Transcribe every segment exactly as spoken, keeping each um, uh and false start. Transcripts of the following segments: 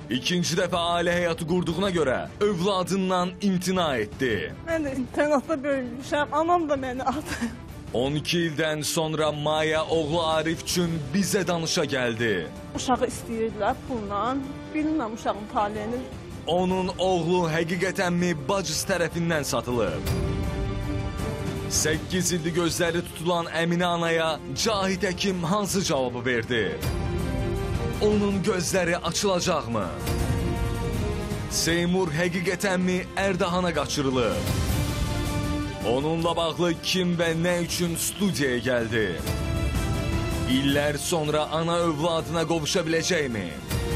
İkinci dəfə ailə həyatı qurduğuna görə övladından imtina etdi. Mən də internatda böyümüşəm, anam da məni atdı. on iki ildən sonra Maya oğlu Arif üçün bizə danışa gəldi. Uşağı istəyirdilər pulla, bilməm uşağın taliyini. Onun oğlu həqiqətənmi bacısı tərəfindən satılıb? səkkiz ildir gözləri tutulan Əminə anaya Cahit həkim hansı cavabı verdi? Onun gözləri açılacaqmı? Seymur həqiqətənmi Ərdahana qaçırılıb? Onunla bağlı kim və nə üçün studiyaya gəldi? İllər sonra ana övladına qovuşa biləcəkmi?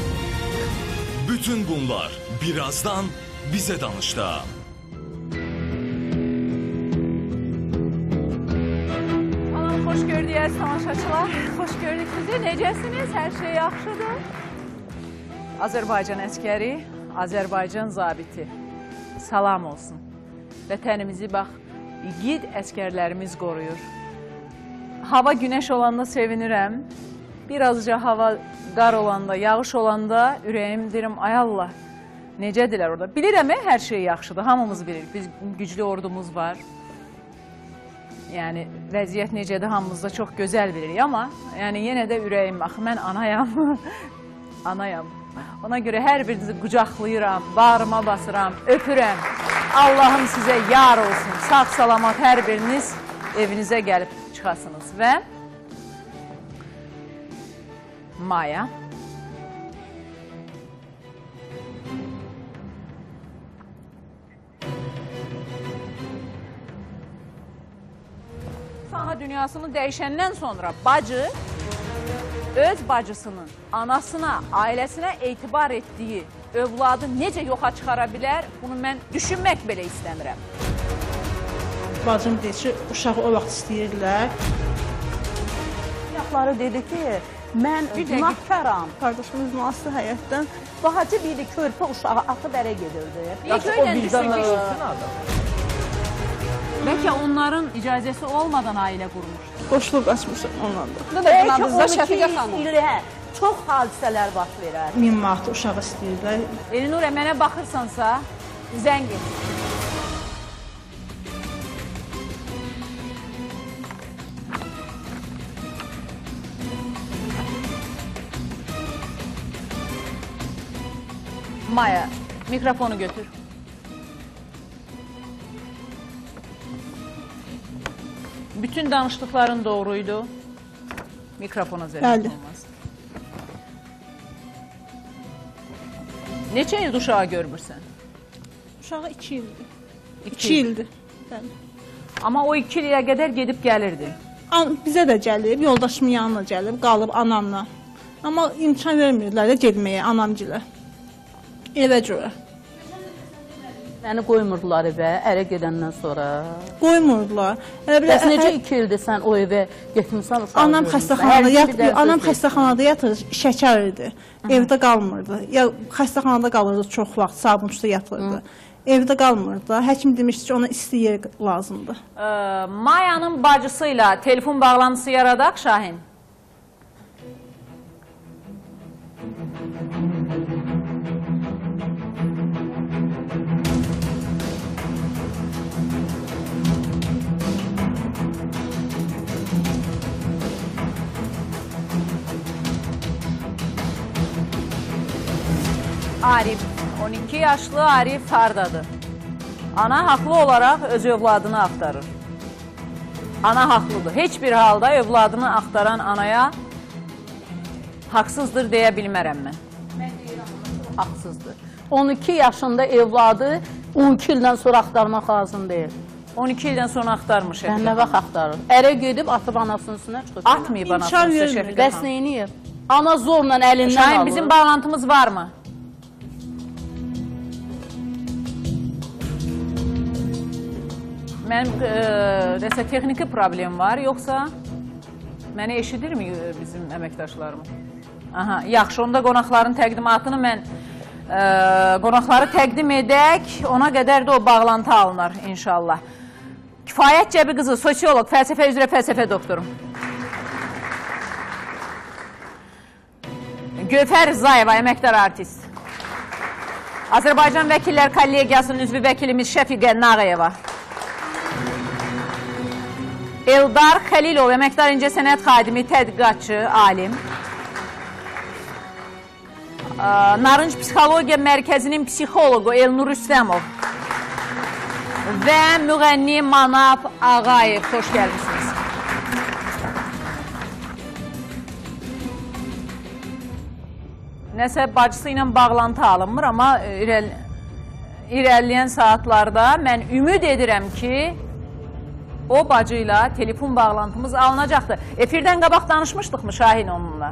Bütün bunlar birazdan bizə danışda. Xoş gördük tamaşaçılar, xoş gördük sizi. Necəsiniz? Hər şey yaxşıdır. Azərbaycan əskəri, Azərbaycan zabiti. Salam olsun. Vətənimizi bax, igid əskərlərimiz qoruyur. Hava günəş olanda sevinirəm. Birazca hava qar olanda, yağış olanda ürəyim deyirəm, ay Allah, necədirlər orada? Bilirəm, hər şey yaxşıdır, hamımız bilirik. Biz güclü ordumuz var. Yəni, vəziyyət necədir, hamımızda çox gözəl bilirik, amma yəni, yenə də ürəyim, axı, mən anayam, anayam. Ona görə hər birinizi qucaqlayıram, bağrıma basıram, öpürəm. Allahım sizə yar olsun, sağ salamat hər biriniz evinizə gəlib çıxasınız və Maya. Saha dünyasını dəyişəndən sonra bacı öz bacısının anasına, ailəsinə etibar etdiyi övladı necə yoxa çıxara bilər, bunu mən düşünmək belə istəmirəm. Bacım deyir ki, uşağı o vaxt istəyirdilər. Yaxları dedi ki, mən günahkaram. Qardaşımız Nasır həyətdən Bahacı biri körpə uşağı atıb ərə gedirdi. İlk öylən düşün ki, bəlkə onların icazəsi olmadan ailə qurmuş. qoşulub qaçmışam onlarla. Bəlkə on iki illə çox hadisələr baş verər. min manat uşağı istəyirlər. Elinurə, mənə baxırsansa, zəng et. Maya, mikrofonu götür. Bütün danışdıkların doğruydu. Mikrofona zərət olmaz. Neçə il uşağı görmürsən? Uşağı iki ildir. İki ildir. Amma o iki ilə qədər gedib gəlirdi. Bizə də gəlib, yoldaşımın yanına gəlib, qalıb anamla. Amma imkan vermirlər də gedməyə anamgilə. Evə görə. Səni qoymurdular evə, ərə gedəndən sonra. Qoymurdular. Bəs necə iki ildir sən o evə getmirsən uşağı Anam xəstəxanada yatır, anam xəstəxanada yatır, şəkər idi. Evdə qalmırdı. Ya xəstəxanada qalırdı çox vaxt, sabunçda yatırdı. Evdə qalmırdı. Həkim demişdi ki, ona isti yer lazımdır. Mayanın bacısıyla telefon bağlantısı yaradaq Şahin. Arif, on iki yaşlı Arif hardadır? Ana haqlı olaraq öz övladını axtarır. Ana haqlıdır. Heç bir halda övladını axtaran anaya haqsızdır deyə bilmərəm mən. Mən deyirəm, haqsızdır. on iki yaşında evladı on iki ildən sonra axtarmaq lazım deyil. on iki ildən sonra axtarmış. Mən nə vaxt axtarır? Ərə gedib atıb anasının üstünə çıxır. Atmayıb anasının üstünə Şəfiqə xanım. Bəs neyniyib? Ana zorla əlindən Şahin, alır. bizim bağlantımız varmı? Mənim desə texniki problem var, yoxsa məni eşidirmi bizim əməkdaşlarım? Aha, yaxşı, onda qonaqların təqdimatını mən qonaqları təqdim edək, ona qədər də o bağlantı alınar inşallah. Kifayət Cəbi qızı, sosiolog, fəlsəfə üzrə fəlsəfə doktorum. Gövhər Zayeva, əməkdar artist. Azərbaycan Vəkillər Kollegiyasının üzvü vəkilimiz Şəfiqə Nağıyeva. Eldar Xəlilov, əməkdar incəsənət xadimi, tədqiqatçı, alim. Narınc Psixologiya Mərkəzinin psixoloqu Elnur Rüstəmov və müğənni Manaf Ağayev, xoş gəlmişsiniz. Nəsə bacısı ilə bağlantı alınmır, amma irəl, irəliyən saatlarda mən ümid edirəm ki, o bacı ilə telefon bağlantımız alınacaqdır. Efirdən qabaq danışmışdıqmı Şahin onunla?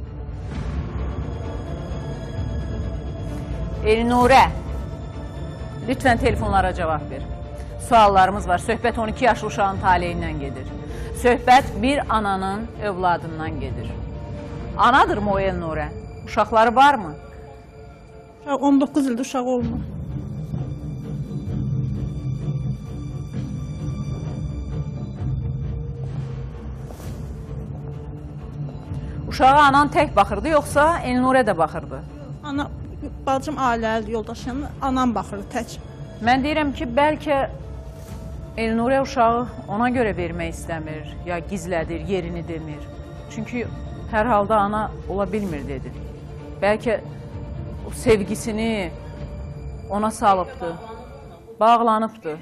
Elnurə, lütfən telefonlara cavab ver. Suallarımız var. Söhbət on iki yaşlı uşağın taleyindən gedir. Söhbət bir ananın övladından gedir. Anadır mı o Elnurə? Uşaqları var mı? on doqquz ildir uşağı olmur. Uşağa anan tək baxırdı, yoxsa Elnurə də baxırdı? Ana, bacım ailəli yoldaşım, anam baxırdı tək. Mən deyirəm ki, bəlkə Elnurə uşağı ona görə vermək istəmir, ya gizlədir, yerini demir. Çünki hər halda ana ola bilmir dedi. Bəlkə o sevgisini ona salıbdı, bağlanıbdı.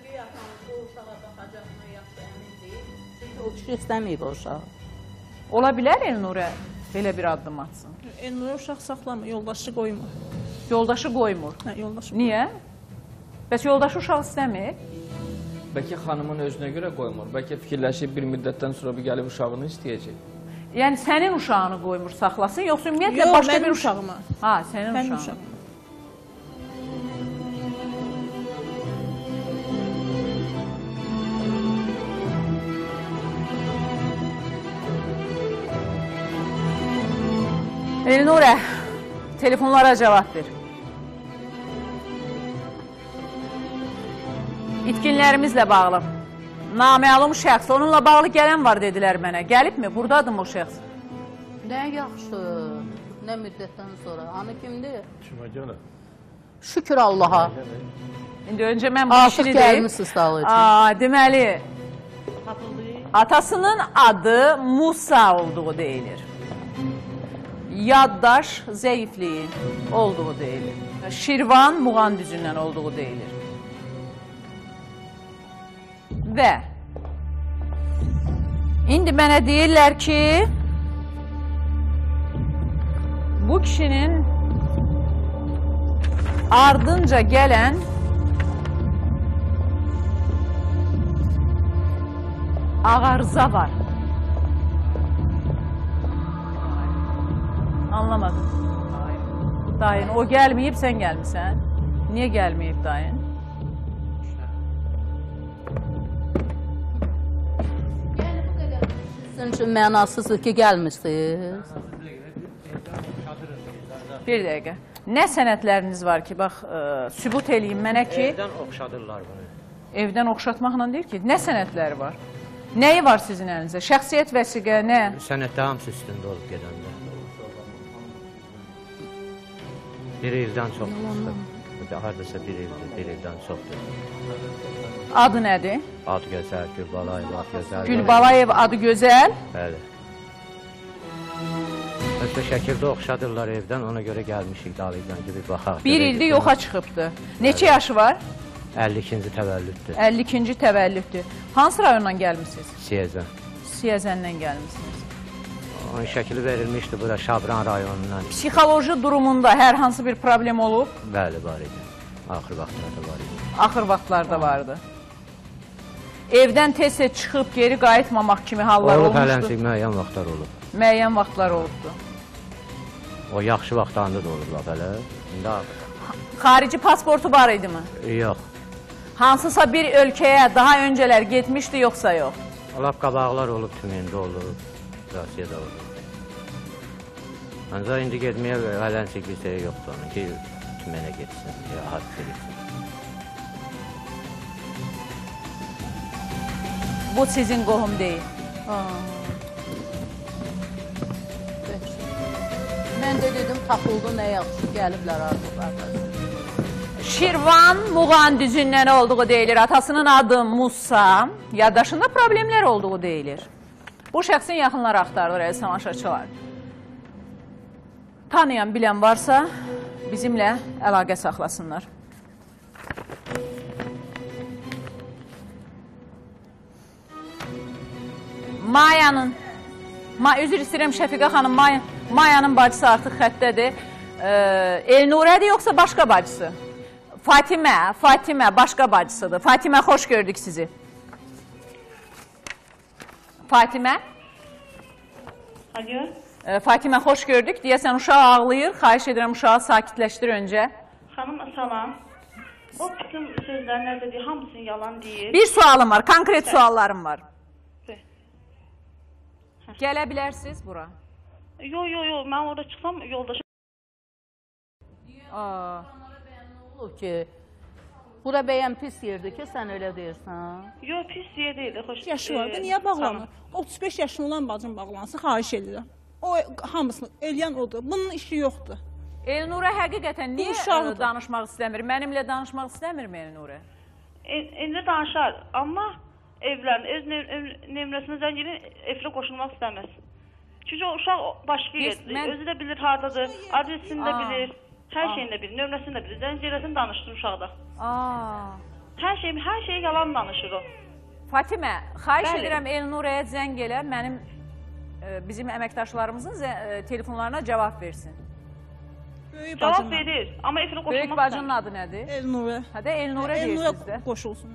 O kişi istəməyib o uşağı. Ola bilər Elnurə belə bir addım atsın. Elnurə uşaq saxlamır, yoldaşı qoymur. Yoldaşı qoymur. Hə, yoldaşı Niyə? Bəs yoldaşı uşaq istəmir? Bəlkə xanımın özünə görə qoymur. Bəlkə fikirləşib bir müddətdən sonra bir gəlib uşağını istəyəcək. Yəni sənin uşağını qoymur saxlasın, yoxsa ümumiyyətlə Yox, başqa mənim bir uşağıma. Ha, sənin Mənim uşağın. uşağıma. Elnurə, telefonlara cavab ver. İtkinlərimizlə bağlı. Naməlum şəxs, onunla bağlı gələn var dedilər mənə. Gəlibmi? Buradadır mı o şəxs? Nə yaxşı, nə müddətdən sonra. Anı kimdir? Kimə görə? Şükür Allaha. İndi öncə mən bu Artıq işini deyim. gəlmişsiniz dalı üçün. Aa, deməli, atasının adı Musa olduğu deyilir. Yaddaş zəifliyi olduğu deyilir. Şirvan Muğan düzündən olduğu deyilir. Və indi mənə deyirlər ki, bu kişinin ardınca gələn ağarza var. Anlamadım. Dayın, o gəlməyib, sən gəlmirsən. Niyə gəlməyib dayın? Sizin üçün mənasızdır ki, gəlmişsiniz. Bir dəqiqə. Nə sənədləriniz var ki, bax, ə, sübut eləyin mənə ki... Evdən oxşadırlar bunu. Evdən oxşatmaqla deyir ki, nə sənədləri var? Nəyi var sizin əlinizdə? Şəxsiyyət vəsiqə, nə? Sənətdə hamısı üstündə olub gedəndə. Bir ildən çoxdur. Hardasa bir ildir, bir ildən çoxdur. Adı nədir? Ad gözəl, Gülbalayev, ad gözəl. Gülbalayev adı gözəl. Bəli. Özdə şəkildə oxşadırlar evdən, ona görə gəlmişik dalıqdan gibi baxaq. Bir ildir yoxa çıxıbdır. Neçə yaşı var? əlli ikinci təvəllüddür. əlli ikinci təvəllüddür. Hansı rayondan gəlmişsiniz? Siyəzən. Siyəzəndən gəlmişsiniz. Onun şəkili verilmişdi bura Şabran rayonundan. Psixoloji durumunda hər hansı bir problem olub? Bəli, var idi. Axır vaxtlarda var idi. Axır vaxtlarda vardı. Evdən tez-tez çıxıb geri qayıtmamaq kimi hallar Olub olmuşdu. hələnsik müəyyən vaxtlar olub. Müəyyən vaxtlar olubdu. O yaxşı vaxtlarında da olur bax elə. İndi ağır. Xarici pasportu var idi mi? Yox. Hansısa bir ölkəyə daha öncələr getmişdi, yoxsa yox? Lap qabaqlar olub, Tümeyində olub, Rusiyada olub. Ancaq indi getməyə hələnsik bir şey yoxdur onun ki, Tümeyinə getsin, ya hadisə getsin. Bu sizin qohum deyil. Mən də dedim, tapıldı, nə yaxşı, gəliblər artıq. Şirvan Muğan düzündən olduğu deyilir. Atasının adı Musa. Yaddaşında problemlər olduğu deyilir. Bu şəxsin yaxınları axtarılır, əziz tamaşaçılar. Tanıyan, bilən varsa bizimlə əlaqə saxlasınlar. Mayanın, ma üzr istəyirəm Şəfiqə xanım, Maya, Mayanın bacısı artıq xəttədir. Ee, Elnurədir yoxsa başqa bacısı? Fatimə, Fatimə başqa bacısıdır. Fatimə, xoş gördük sizi. Fatimə? Alo. Ee, Fatimə, xoş gördük. Deyəsən, uşaq ağlayır. Xahiş edirəm, uşağı sakitləşdir öncə. Xanım, salam. O bütün sözlər nə dediyi, hamısını yalan deyir. Bir sualım var, konkret suallarım var. Gələ bilərsiniz bura? Yo, yo, yo, mən orada çıxsam yoldaşım. Aa. Olur ki, bura bəyən pis yerdir ki, sən elə deyirsən. Yo, pis yer deyildi, xoş. Yaşı vardı, niyə bağlanır? otuz beş yaşında olan bacım bağlansın, xahiş edirəm. O hamısını eləyən odur. Bunun işi yoxdur. Elnurə həqiqətən niyə uşaqdır. danışmaq istəmir? Mənimlə danışmaq istəmirmi Elnurə? İndi danışar, amma evlən, öz nömrəsinə zəng edin, efirə qoşulmaq istəməz. Çünki o uşaq başqa yerdir. mən- Özü də bilir hardadır, adresini də Aa. bilir, hər şeyini də bilir, nömrəsini də bilir. Zəng eləsin, danışsın uşaqda. Aa. Hər şey, hər şey yalan danışır o. Fatimə, xahiş Bəli. edirəm Elnurəyə zəng elə, mənim e, bizim əməkdaşlarımızın zə- e, telefonlarına cavab versin. Böyük Cavab bacım. verir, amma efirə qoşulmaq Böyük bacının adı nədir? Elnurə. Hə də Elnurə deyirsiniz də. Elnurə qoşulsun.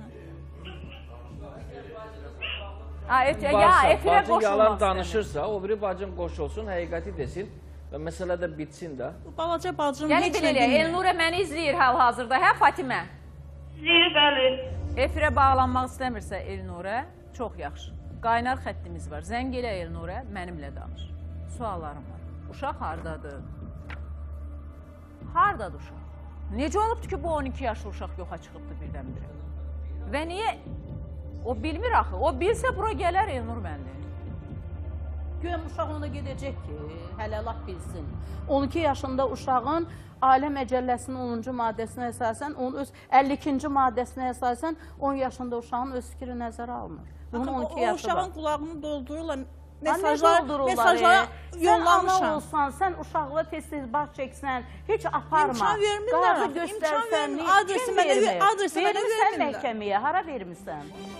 Ha, et, ya Varsa, efirə bacın qoşulmaq yalan istəmir. danışırsa, o biri bacın qoşulsun, həqiqəti desin və məsələ də bitsin də. Bu balaca bacım Yəni heç nə belə, bilmir. Elnurə məni izləyir hal-hazırda, hə Fatimə? Zeyir, bəli. Efirə bağlanmaq istəmirsə Elnurə, çox yaxşı. Qaynar xəttimiz var. Zəng elə Elnurə, mənimlə danış. Suallarım var. Uşaq hardadır? Hardadır uşaq? Necə olubdur ki, bu on iki yaşlı uşaq yoxa çıxıbdır birdən-birə? Və niyə? O bilmir axı. O bilsə bura gələr Elnur məndə. Güya uşaq ona gedəcək ki, hələ lap bilsin. on iki yaşında uşağın Ailə Məcəlləsinin onuncu maddəsinə əsasən, onun öz əlli ikinci maddəsinə əsasən on yaşında uşağın öz fikri nəzərə alınır. Bunun on iki O yaşı var. uşağın qulağını doldururlar. Mesajlar, Mesajlar, mesajlara Sən ana yollamışam. olsan, sən uşaqla tez-tez baş çəksən, heç aparma. İmkan vermirlər Qayğı axı, imkan göstərsən, vermir. Adresi kim mənə ver- vermir? adresi mənə Vermirsən vermirlər. məhkəməyə, hara vermirsən?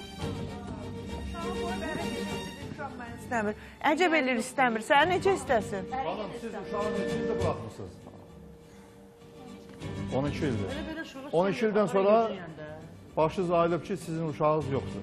İstəmir. Əcəb edir istəmir. Sən necə istəsin? Hanım, siz uşağı neçə ildə buraxmışsınız? on iki ildir. on iki ildən sonra başınız ayılıb ki, sizin uşağınız yoxdur.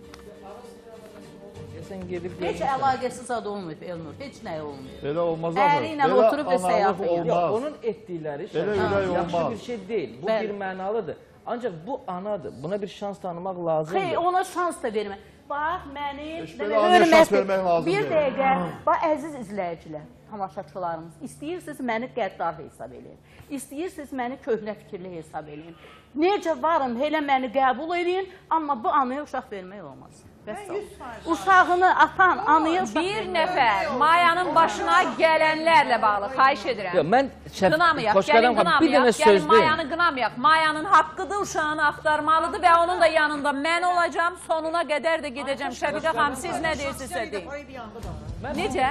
Sən gedib Heç görmüsən. əlaqəsiz adı olmayıb Elnur, heç nəyə olmayıb. Belə olmaz Əri abi. ilə oturub və analıq səyahət edir. Yox, olmaz. onun etdikləri Belə şəxsən ürək yaxşı olmaz. bir şey deyil. Bu Bəli. bir mənalıdır. Ancaq bu anadır. Buna bir şans tanımaq lazımdır. Xeyr, ona şans da vermə. Bax, məni... Heç belə anaya şans vermək lazım Bir deyil. dəqiqə, bax, əziz izləyicilər, tamaşaçılarımız, istəyirsiniz məni qəddar hesab edin. İstəyirsiniz məni köhnə fikirli hesab edin. Necə varım, elə məni qəbul edin, amma bu anaya uşaq vermək olmaz. Uşağını atan anaya uşaq Bir vermək nəfər Mayanın başına gələnlərlə bağlı, xahiş edirəm. Yox, mən şəf... Qınamayaq, Xoşqədəm gəlin xanım, bir dənə qınamayaq, söz gəlin deyim. Mayanı qınamayaq. Mayanın haqqıdır, uşağını axtarmalıdır və onun da yanında mən olacağım, sonuna qədər də gedəcəm. Şəfiqə xanım, siz nə deyirsinizsə deyin. Necə?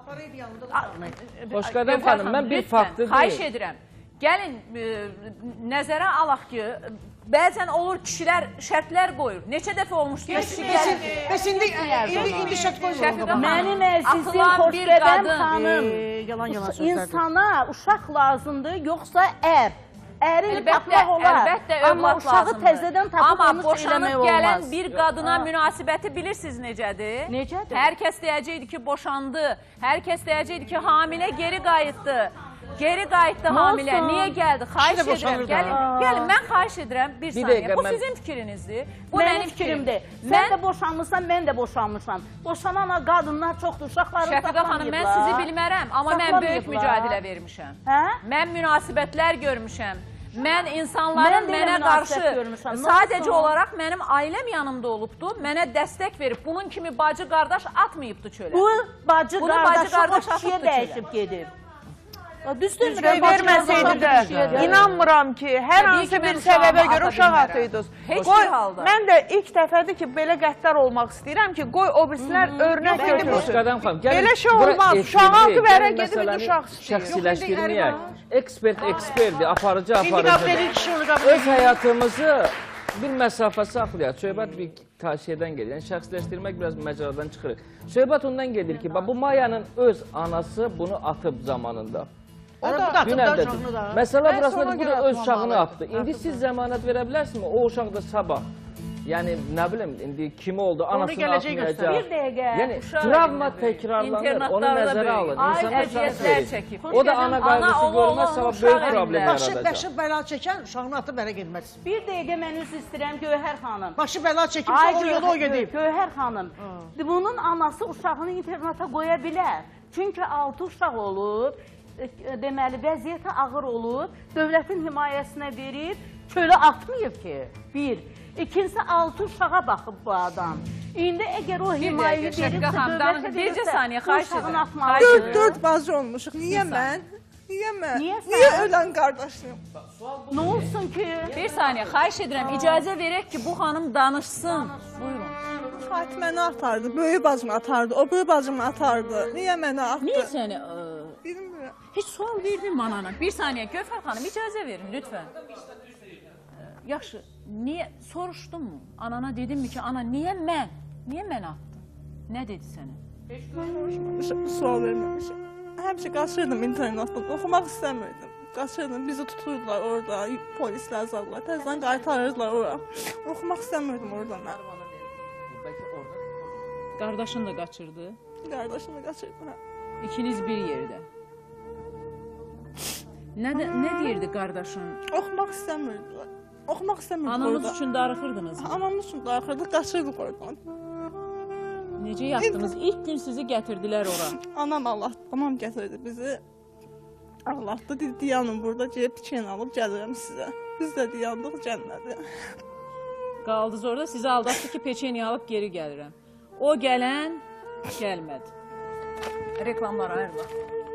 Xoşqədəm xanım, mən bir Lütfən, faktı xahiş deyim. edirəm. Gəlin, e, nəzərə alaq ki, bəzən olur kişilər şərtlər qoyur. Neçə dəfə olmuşdur? Kişi gəlin, Bəs indi indi indi şərt Şəfiqə qoymuyor. xanım, Mənim əzizim, atılan bir xoşqədəm qadın. xanım. Yalan yalan sözlərdir. İnsana uşaq lazımdır, yoxsa ər. Ərin Əlbəttə, tapmaq olar. əlbəttə Amma övlad uşağı lazımdır. təzədən tapıb Amma onu boşanıb eləmək gələn olmaz. bir qadına münasibəti bilirsiniz necədir? Necədir? Hər kəs deyəcəkdi ki, boşandı. Hər kəs deyəcəkdi ki, hamilə geri qayıtdı. Geri qayıtdı hamilə. olsun? Niyə gəldi? Xahiş İşte edirəm. boşanır da. Gəlin, gəlin, mən xahiş edirəm bir Bir saniyə. dəqiqə, Bu mən- sizin fikrinizdir. Bu Mənim mənim fikrimdir. fikrimdir. Sən Mən də boşanmışsan, mən də boşanmışam. Boşanan qadınlar çoxdur, uşaqları Şəfiqə xanım, mən sizi bilmərəm, amma mən böyük Saxlamayıblar. mücadilə vermişəm. Hə? Mən münasibətlər görmüşəm. Mən insanların Mən də elə mənə münasibət qarşı görmüşəm. Nə sadəcə olsun? olaraq mənim ailəm yanımda olubdu, mənə dəstək verib. Bunun kimi bacı qardaş atmayıbdı çölə. Bu bacı Bunu bacı qardaşı o qardaş kişiyə atıbdı çölə. dəyişib gedib. Düzdür, Düzgün verməsəydi də, inanmıram ki, hər hansı bir səbəbə görə uşaq atıydınız. Qoy, mən də ilk dəfədir ki, belə qəddar olmaq istəyirəm ki, qoy o birisilər örnək götürsün. Belə şey olmaz, uşaq atı verə gedib bir uşaq istəyir. Şəxsiləşdirməyək, ekspert ekspertdir, aparıcı aparıcıdır. Öz həyatımızı bir məsafə saxlayaq. Söhbət bir tavsiyədən gedir. Yəni, şəxsləşdirmək biraz məcradan çıxırıq. Söhbət ondan gedir ki, bu Mayanın öz anası bunu atıb zamanında. O da atıb da uşağını da. Məsələ burasında bu da öz uşağını atdı. İndi siz zəmanət verə bilərsiniz mi? O uşaq da sabah. Yəni, nə bilim, indi kimi oldu, anasını atmayacaq. Bir dəqiqə. Yəni, travma təkrarlanır, onu nəzərə alın. İnsana şans verir. O da ana qayğısı görməz, sabah böyük problem yaradacaq. Başı bəla çəkən uşağını atıb ərə gedməz. Bir dəqiqə mən üzr istəyirəm Gövhər xanım. Başı bəla çəkimsə o yola o gedib. Gövhər xanım, bunun anası uşağını internata qoya bilər. Çünki altı uşaq olub, deməli, vəziyyəti ağır olub, dövlətin himayəsinə verib, çölə atmayıb ki, bir. İkincisi, altı uşağa baxıb bu adam. İndi əgər o himayəni veribsə, dövlətə verirsə, uşağını atmalı. Dörd, dörd bacı olmuşuq. Niyə mən? Niyə mən? Niyə ölən qardaşım? Nə olsun ki? Bir saniyə, xahiş edirəm, icazə verək ki, bu xanım danışsın. Buyurun. Fatiməni atardı, böyük bacımı atardı, o böyük bacımı atardı. Niyə mənə atdı? Niyə səni? Bilmirəm. Heç sual verdim anana. Bir saniyə, Gövhər xanım, icazə verin, lütfən. Yaxşı, niyə, soruşdun mu? Anana dedin mi ki, ana, niyə mən? Niyə mən atdım? Nə dedi sənə? Heç soruşmamışam, sual verməmişəm. Həmişə qaçırdım internetdən, oxumaq istəmirdim. Qaçırdım, bizi tuturdular orada, polislər zallar, təzdən qaytarırdılar ora. Oxumaq istəmirdim orada mən. Qardaşın da qaçırdı? Qardaşım da qaçırdı, hə. İkiniz bir yerdə. Nə, nə deyirdi qardaşın? Oxumaq istəmirdilər. Oxumaq istəmirdim orada. Anamız üçün darıxırdınız mı? Anamız üçün darıxırdıq, qaçırdıq oradan. Necə yaptınız? İlk gün sizi gətirdilər ora. Anam Allah, anam gətirdi bizi. Allah'da dedi, dayanın burada, cep çiçeğini alıb gəlirəm sizə. Biz də dayandıq, gəlmədi. Qaldınız orada, sizi aldatdı ki, peçeni alıb geri gəlirəm. O gələn gəlmədi. Reklamlar ayrılır.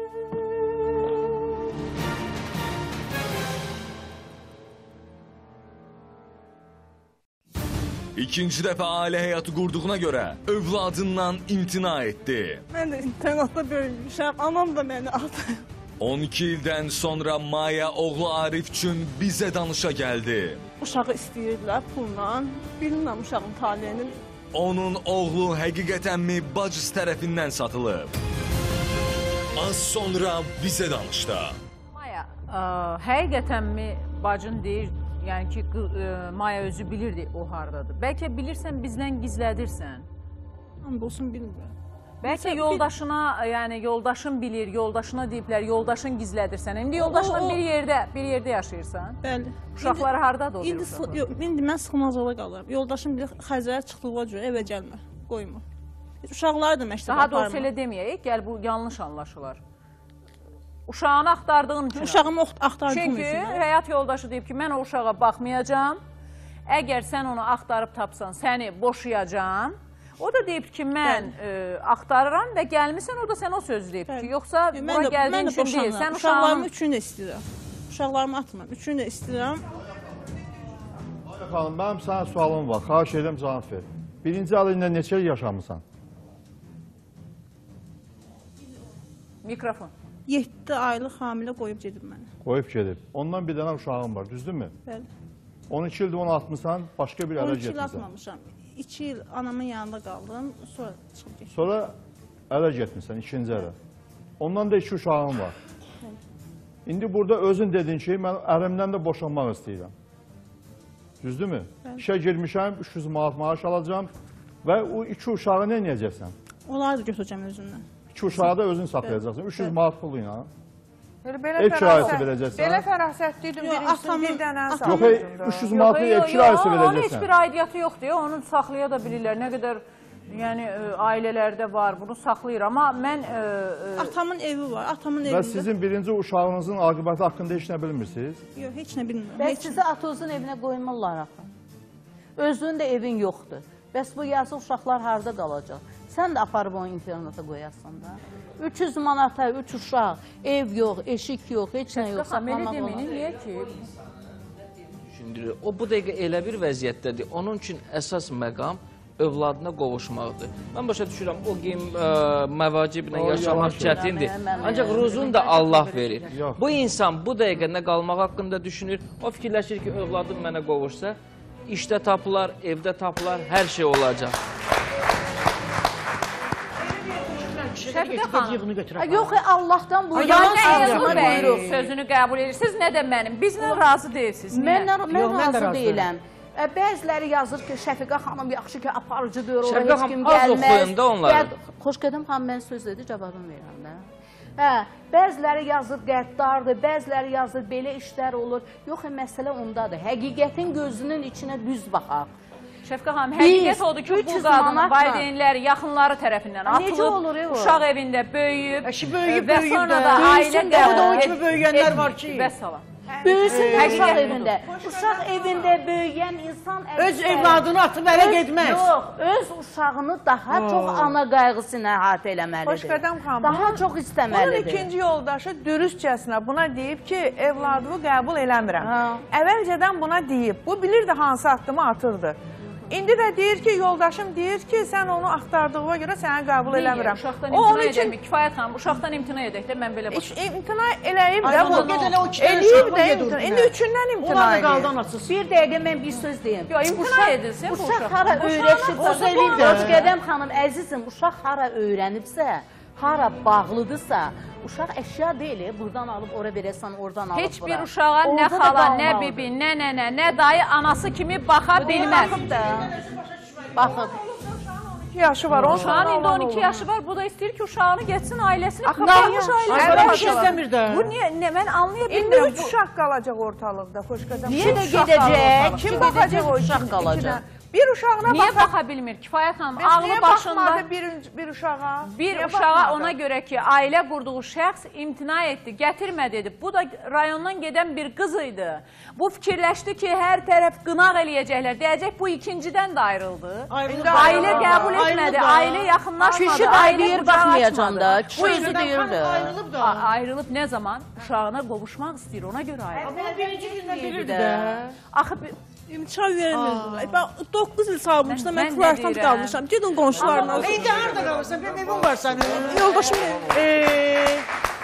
İkinci dəfə ailə həyatı qurduğuna görə övladından imtina etdi. Mən də internatda böyümüşəm, anam da məni atdı. on iki ildən sonra Maya oğlu Arif üçün bizə danışa gəldi. Uşağı istəyirdilər pulla, bilmirəm uşağın taliyini. Onun oğlu həqiqətənmi bacısı tərəfindən satılıb? Az sonra bizə danışdı. Maya, ə, həqiqətənmi bacın deyir, yəni ki, ə, Maya özü bilirdi o hardadır. Bəlkə bilirsən, bizdən gizlədirsən. Hamd olsun, bilmirəm. Bəlkə yoldaşına, yəni yoldaşın bilir, yoldaşına deyiblər, yoldaşın gizlədirsən. İndi yoldaşla bir yerdə, bir yerdə yaşayırsan. Bəli. Uşaqlar hardadır o bir indi, uşaqlar? Yox, indi mən Sıxılmazova qalıram. Yoldaşım bilir, Xəzərə çıxdığı görə evə gəlmə, qoymur. Uşaqlar da məktəbə Daha aparmır. doğrusu elə deməyək, gəl bu yanlış anlaşılar. Uşağını axtardığın üçün. Uşağımı axtardığım üçün. Çünki həyat yoldaşı deyib ki, mən o uşağa baxmayacam. Əgər sən onu axtarıb tapsan, səni boşayacam. O da deyib ki, mən e, axtarıram və gəlmirsən, o da sən o söz deyib ki, yoxsa bura gəldiyin üçün deyil. Sən uşaqlarımı üçünü də istəyirəm. Uşaqlarımı atmam, üçünü də istəyirəm. Ayla xanım, mənim sənə sualım var, xahiş edirəm cavab ver. Birinci əlinlə neçə il yaşamısan? Mikrofon. yeddi aylıq hamilə qoyub gedib mənə. Qoyub gedib. Ondan bir dənə uşağın var, düzdürmü? Bəli. on iki ildir onu atmışsan, başqa bir ələ on iki il getmirsən. atmamışam. iki il anamın yanında qaldım, sonra çıxıb getdim. Sonra ələ getmirsən, ikinci ələ. Ondan da iki uşağın var. İndi burada özün dedin ki, mən ərimdən də boşanmaq istəyirəm. Düzdürmü? İşə girmişəm, üç yüz manat maaş alacağım və o iki uşağı nə edəcəksən? Onları da götürəcəm özümdən. İki uşağı da özün saxlayacaqsın, üç yüz manat pulu ilə. Ev kirayəsi verəcəksən. Belə fərasətliydim, birincisini bir dənə Yox, üç yüz manatlı ev kirayəsi verəcəksən. Onun heç bir aidiyyatı yoxdur, onu saxlaya da bilirlər. Nə qədər yəni ailələrdə var, bunu saxlayır. Amma mən... Atamın evi var, atamın evində. Və sizin birinci uşağınızın aqibəti haqqında heç nə bilmirsiniz? Yox, heç nə bilmirəm. Bəs sizi atınızın evinə qoymurlar axı. Özünün də evin yoxdur. Bəs bu yazıq uşaqlar harada qalacaq? sən də aparıb onu internata qoyasan da. üç yüz manata, üç uşaq, ev yox, eşik yox, heç nə yox. Belə deməyin, niyə ki? Düşündürür. O bu dəqiqə elə bir vəziyyətdədir. Onun üçün əsas məqam övladına qovuşmaqdır. Mən başa düşürəm, o qim məvaciblə yaşamaq çətindir. Ancaq ruzun da Allah verir. Bu insan bu dəqiqə nə qalmaq haqqında düşünür, o fikirləşir ki, övladım mənə qovuşsa, işdə tapılar, evdə tapılar, hər şey olacaq. Şəfiqə xanım, yox, Allahdan buyurur. Buyuruq, sözünü qəbul edirsiniz, nə də mənim? Bizlə razı deyilsiniz. Mən razı deyiləm. Bəziləri yazır ki, Şəfiqə xanım yaxşı ki, aparıcıdır, oraya heç kim gəlməz. Az oxuyun da onları. Xoşqədəm xanım, mən söz dedi, cavabını verirəm də. Hə, bəziləri yazır qəddardır, bəziləri yazır belə işlər olur. Yox, məsələ ondadır. Həqiqətin gözünün içinə düz baxaq. Şəfiqə xanım, həqiqət odur ki, bu qadının valideynləri, yaxınları tərəfindən atılıb, uşaq evində böyüyüb və sonra da ailə böyüyənlər var ki. Və salam. Böyüsün də uşaq evində. Uşaq evində böyüyən insan... Öz evladını atıb ərə getməz. Yox, öz uşağını daha çox ana qayğısı nəhat eləməlidir. Xoşqədəm xanım. Daha çox istəməlidir. Bunun ikinci yoldaşı dürüstcəsinə buna deyib ki, evladımı qəbul eləmirəm. Əvvəlcədən buna deyib. Bu bilirdi hansı addımı atırdı. İndi də deyir ki, yoldaşım deyir ki, sən onu axtardığına görə səni qəbul eləmirəm. Uşaqdan imtina edək mi? Kifayət xanım, uşaqdan imtina edək də, mən belə başlayayım. İmtina eləyib də, bu eləyib də imtina. İndi üçündən imtina edək. Bir dəqiqə mən bir söz deyim. Yox, imtina edilsin bu uşaq. Uşaq hara öyrəşib, Xoşqədəm xanım, əzizim, uşaq hara öyrənibsə, hara bağlıdırsa, uşaq əşya deyil, buradan alıb ora verəsən, oradan alıb bura. Heç bir uşağa nə xala, nə bibi, nə nənə, nə dayı, anası kimi baxa bilməz. Baxıb da, baxıb. Yaşı var, uşağın indi on iki yaşı var, bu da istəyir ki, uşağını getsin, ailəsini qapanmış ailəsini. Bu niyə, mən anlaya bilmirəm. İndi üç uşaq qalacaq ortalıqda, Xoşqədəm. Niyə də gedəcək? Kim baxacaq o uşaq qalacaq? Bir uşağına niyə baxa bilmir? Kifayət xanım, ağlı başında bir, bir uşağa. Bir niyə uşağa baxmadı? Ona görə ki, ailə qurduğu şəxs imtina etdi, gətirmə dedi. Bu da rayondan gedən bir qız idi. Bu fikirləşdi ki, hər tərəf qınaq eləyəcəklər. Deyəcək, bu ikincidən də ayrıldı. Ayrıldı. Ailə qəbul etmədi, ailə yaxınlaşmadı. Kişi ayrılır, baxmayacaq da. Kişi özü deyirdi. Ayrılıb da. Ayrılıb nə zaman? Uşağına qovuşmaq istəyir, ona görə ayrılıb. Amma birinci gündə bilirdi də. Axı, İmkan vermirlər. Ben doqquz il sağlamışda, mən kvartant qalmışam. Gedin qonşularına. İndi harada qalırsan? Benim evim var sənin. Yoldaşım eee...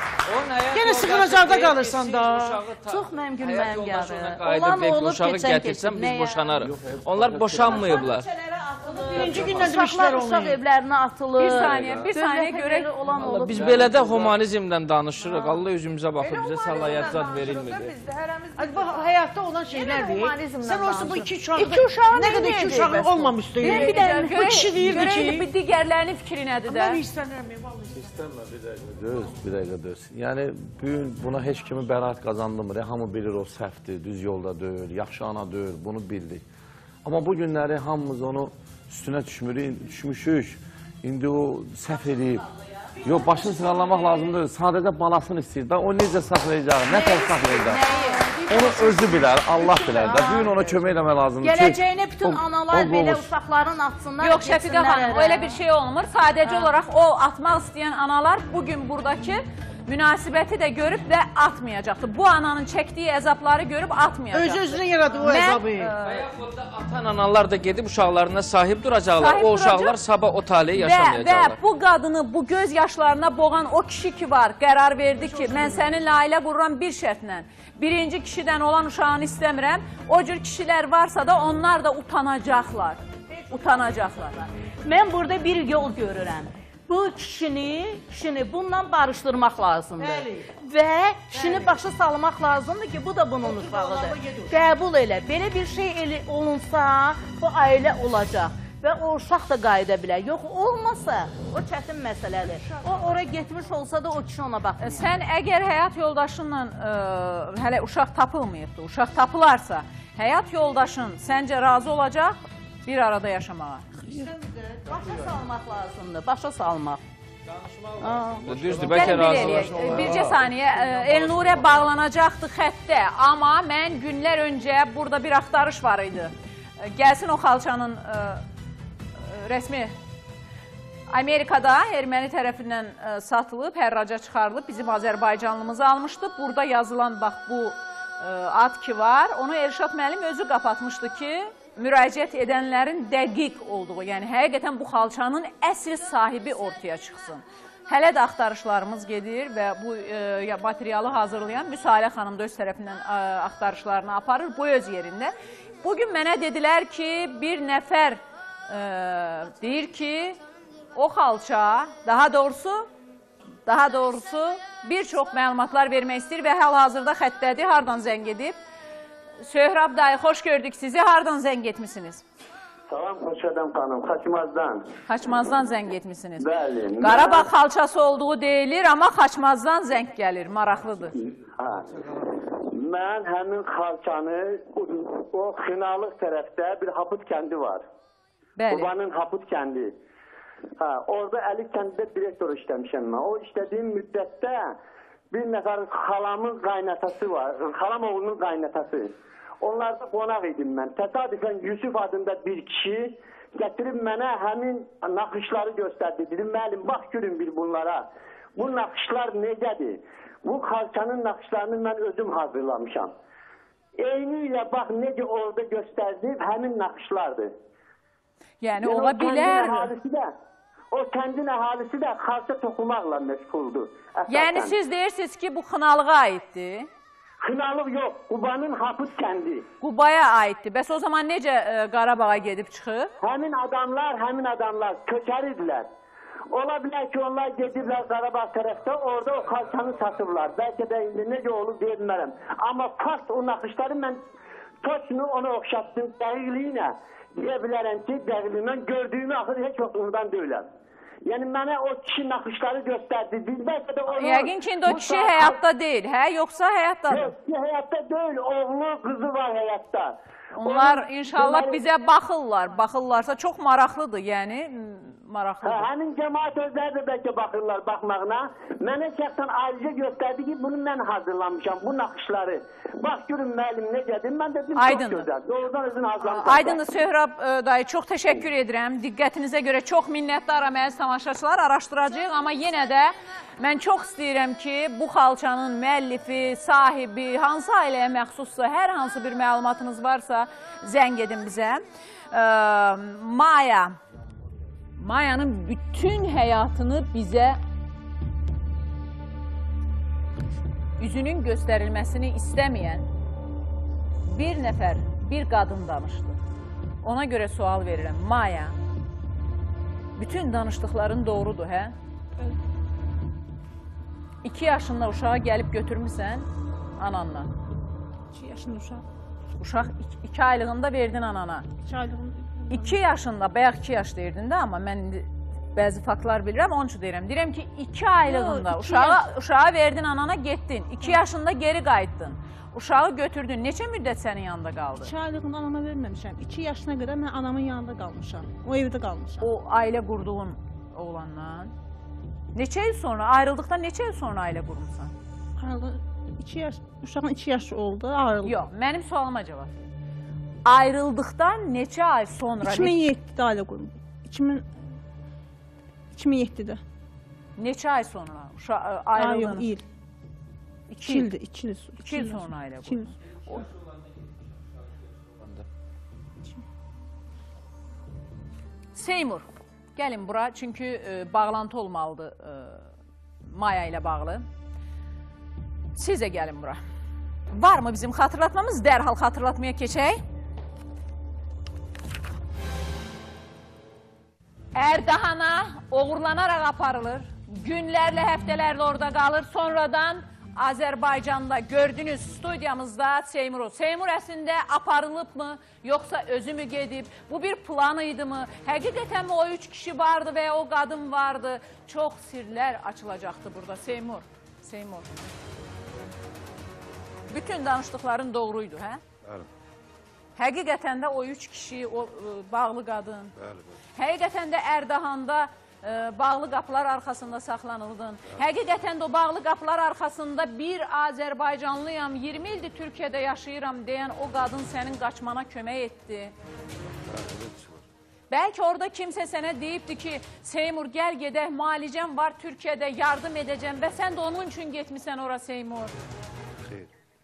Yenə sıxılacaqda qalırsan da. Çox məmgün mənim gəlir. Olan olub keçən keçsin. Biz boşanarıq. Onlar boşanmayıblar. Birinci gündən də işlər olmuyor. Uşaq evlərinə atılır. Bir saniyə, bir saniyə görək olan olub. Biz belə də humanizmdən danışırıq. Allah üzümüzə baxır, bizə səlahiyyət zad verilmir. Bu həyatda olan şeylərdir. Sən olsa bu iki uşağı, İki uşağı nə qədər iki uşağı olmamışdı. Bu kişi deyirdi ki... Görək, bir digərlərinin fikri nədir də? Mən istənirəm, vallahi. İstənmə, bir dəqiqə döz, bir dəqiqə döz. Yəni, bugün buna heç kimi bəraət qazandırmır. Hamı bilir o səhvdir, düz yolda deyil, yaxşı ana deyil, bunu bildik. Amma bu günləri hamımız onu üstünə düşmüşük. İndi o səhv edib. Yox, başını sığalamaq lazımdır. Sadəcə balasını istəyir. O necə saxlayacaq, nə tər saxlayacaq? Onu özü bilər, Allah bilər də. Bugün ona kömək eləmək lazımdır ki... Gələcəyinə bütün analar belə uşaqların atsınlar. Yox, Şəfiqə xanım, öyle bir şey olmur. Sadəcə olaraq o atmaq istəyən analar bugün buradakı münasibəti də görüb və atmayacaqdır. Bu ananın çəkdiyi əzabları görüb atmayacaqdır. Öz-özünə yaradı o əzabı. Atan analar da gedib uşaqlarına sahib duracaqlar. O uşaqlar sabah o taleyi yaşamayacaqlar. Və bu qadını bu göz yaşlarına boğan o kişi ki var, qərar verdi ki, mən səninlə ailə qururam bir şərtlə. Birinci kişidən olan uşağını istəmirəm. O cür kişilər varsa da onlar da utanacaqlar. Utanacaqlar. Mən burada bir yol görürəm. Bu kişini, kişini bununla barışdırmaq lazımdır. Və kişini başa salmaq lazımdır ki, bu da bunun uşağıdır. Qəbul elə. Belə bir şey olunsa, bu ailə olacaq. Və o uşaq da qayıda bilər. Yox, olmasa, o çətin məsələdir. O, ora getmiş olsa da o kişi ona baxmıyor. Sən əgər həyat yoldaşınla hələ uşaq tapılmayıbdır, uşaq tapılarsa, həyat yoldaşın səncə razı olacaq bir arada yaşamağa? Başa salmaq lazımdır, başa salmaq. Düzdür, bəlkə razılaşmaq. Bircə saniyə, Elnurə bağlanacaqdı xəttə, amma mən günlər öncə burada bir axtarış var idi. Gəlsin o xalçanın rəsmi Amerikada erməni tərəfindən ə, satılıb, hərraca çıxarılıb, bizim Azərbaycanlımızı almışdı. Burada yazılan bax bu ə, ad ki var, onu Elşad müəllim özü qapatmışdı ki, müraciət edənlərin dəqiq olduğu, yəni həqiqətən bu xalçanın əsl sahibi ortaya çıxsın. Hələ də axtarışlarımız gedir və bu e, materialı hazırlayan Müsalə xanım da öz tərəfindən e, axtarışlarını aparır, bu öz yerində. Bugün mənə dedilər ki, bir nəfər e, deyir ki, o xalça, daha doğrusu, daha doğrusu bir çox məlumatlar vermək istəyir və hal-hazırda xəttədir, hardan zəng edib. Söhrab dayı, xoş gördük sizi, hardan zəng etmişsiniz? Salam, xoş adam xanım, Xaçmazdan. Xaçmazdan zəng etmişsiniz. Bəli. Qarabağ xalçası olduğu deyilir, amma Xaçmazdan zəng gəlir, maraqlıdır. Ha. Mən həmin xalçanı, o Xınalıq tərəfdə bir Haput kəndi var. Bəli. Qubanın Haput kəndi. Ha, orada Əli kəndində direktor işləmişəm mən. O işlədiyim müddətdə bir nəfər xalamın qaynatası var, xalam oğlunun qaynatası. Onlarda qonaq idim mən. Təsadüfən Yusuf adında bir kişi gətirib mənə həmin naxışları göstərdi. Dedim, müəllim, bax görün bir bunlara. Bu naxışlar necədir? Bu xalçanın naxışlarını mən özüm hazırlamışam. Eyni ilə bax necə orada göstərdi, həmin naxışlardır. Yəni ola bilər. O kəndin əhalisi də xalça toxumaqla məşğuldur. Yəni siz deyirsiniz ki, bu Xınalığa aiddir? Xınalıq yox, Qubanın Haput kəndi. Qubaya aiddir. Bəs o zaman necə e, Qarabağa gedib çıxır? Həmin adamlar, həmin adamlar köçəridirlər. Ola bilər ki, onlar gediblər Qarabağ tərəfdə, orada o xalçanı satıblar. Bəlkə də indi necə olub deyə bilmərəm. Amma fakt o naxışları mən toçunu ona oxşatdım dəqiqliyinə. Deyə bilərəm ki, dəqiqliyinə gördüyümü axır heç vaxt ondan deyiləm. Yəni mənə o kişi naxışları göstərdi. Bəlkə də onu... Yəqin ki, indi o kişi həyatda deyil, hə? Yoxsa həyatdadır? Yox, kişi həyatda deyil, oğlu, qızı var həyatda. Onlar inşallah bizə baxırlar. Baxırlarsa çox maraqlıdır, yəni maraqlıdır. Həmin cəmaat özləri də bəlkə baxırlar baxmağına. Mənə şəxsən ayrıca göstərdi ki, bunu mən hazırlamışam, bu naxışları. Bax, görün müəllim necədir, mən də dedim çox gözəl. Doğrudan özün hazırlamışam. Aydındır, Söhrab dayı, çox təşəkkür edirəm. Diqqətinizə görə çox minnətdaram əziz tamaşaçılar, araşdıracağıq. Amma yenə də mən çox istəyirəm ki, bu xalçanın müəllifi, sahibi, hansı ailəyə məxsussa, hər hansı bir məlumatınız varsa, zəng edin bizə. Maya. Mayanın bütün həyatını bizə üzünün göstərilməsini istəməyən bir nəfər, bir qadın danışdı. Ona görə sual verirəm. Maya, bütün danışdıqların doğrudur, hə? İki yaşında uşağı gəlib götürmüsən ananla. İki yaşında uşaq. Uşaq iki, iki aylığında verdin anana. İki aylığında. İki yaşında, bayaq iki yaş deyirdin də, amma mən bəzi faktlar bilirəm, onun üçün deyirəm. Deyirəm ki, iki aylığında Yo, uşağı, yaş... uşağı verdin anana, getdin. İki yaşında geri qayıtdın. Uşağı götürdün. Neçə müddət sənin yanında qaldı? İki aylığında anama verməmişəm. İki yaşına qədər mən anamın yanında qalmışam. O evdə qalmışam. O ailə qurduğun oğlanla. Neçə il sonra, ayrıldıqdan neçə il sonra ailə qurmuşsan? Ayrıldı. İki yaş, uşağın iki yaşı oldu, ayrıldı. Yox, mənim sualıma cavab ver. Ayrıldıqdan neçə ay sonra... iki min yeddidə ailə qurmuşam. iki min yeddidə. Neçə ay sonra ayrıldın? Yox, il. İki ildir, iki il. İki il sonra ailə qurmuşsun. Seymur, gəlin bura, çünki e, bağlantı olmalıdır e, Maya ilə bağlı. Siz də gəlin bura. Var mı bizim xatırlatmamız? Dərhal xatırlatmaya keçək. Ərdahana uğurlanaraq aparılır. Günlərlə, həftələrlə orada qalır. Sonradan Azərbaycanda gördünüz studiyamızda Seymuru. Seymur əslində aparılıb mı, yoxsa özü mü gedib? Bu bir plan idi mi? Həqiqətən mi o üç kişi vardı və o qadın vardı? Çox sirlər açılacaqdı burada. Seymur, Seymur. Bütün danışdıqların doğruydu, hə? Bəli. Həqiqətən də o üç kişi, o bağlı qadın. Bəli, bəli. Həqiqətən də Ərdahanda e, bağlı qapılar arxasında saxlanıldın. Bəli. Həqiqətən də o bağlı qapılar arxasında bir Azərbaycanlıyam, iyirmi ildir Türkiyədə yaşayıram deyən o qadın sənin qaçmana kömək etdi. Bəli, Bəlkə orada kimsə sənə deyibdi ki, Seymur gəl gedək, müalicəm var Türkiyədə, yardım edəcəm və sən də onun üçün getmişsən ora Seymur. Xeyr.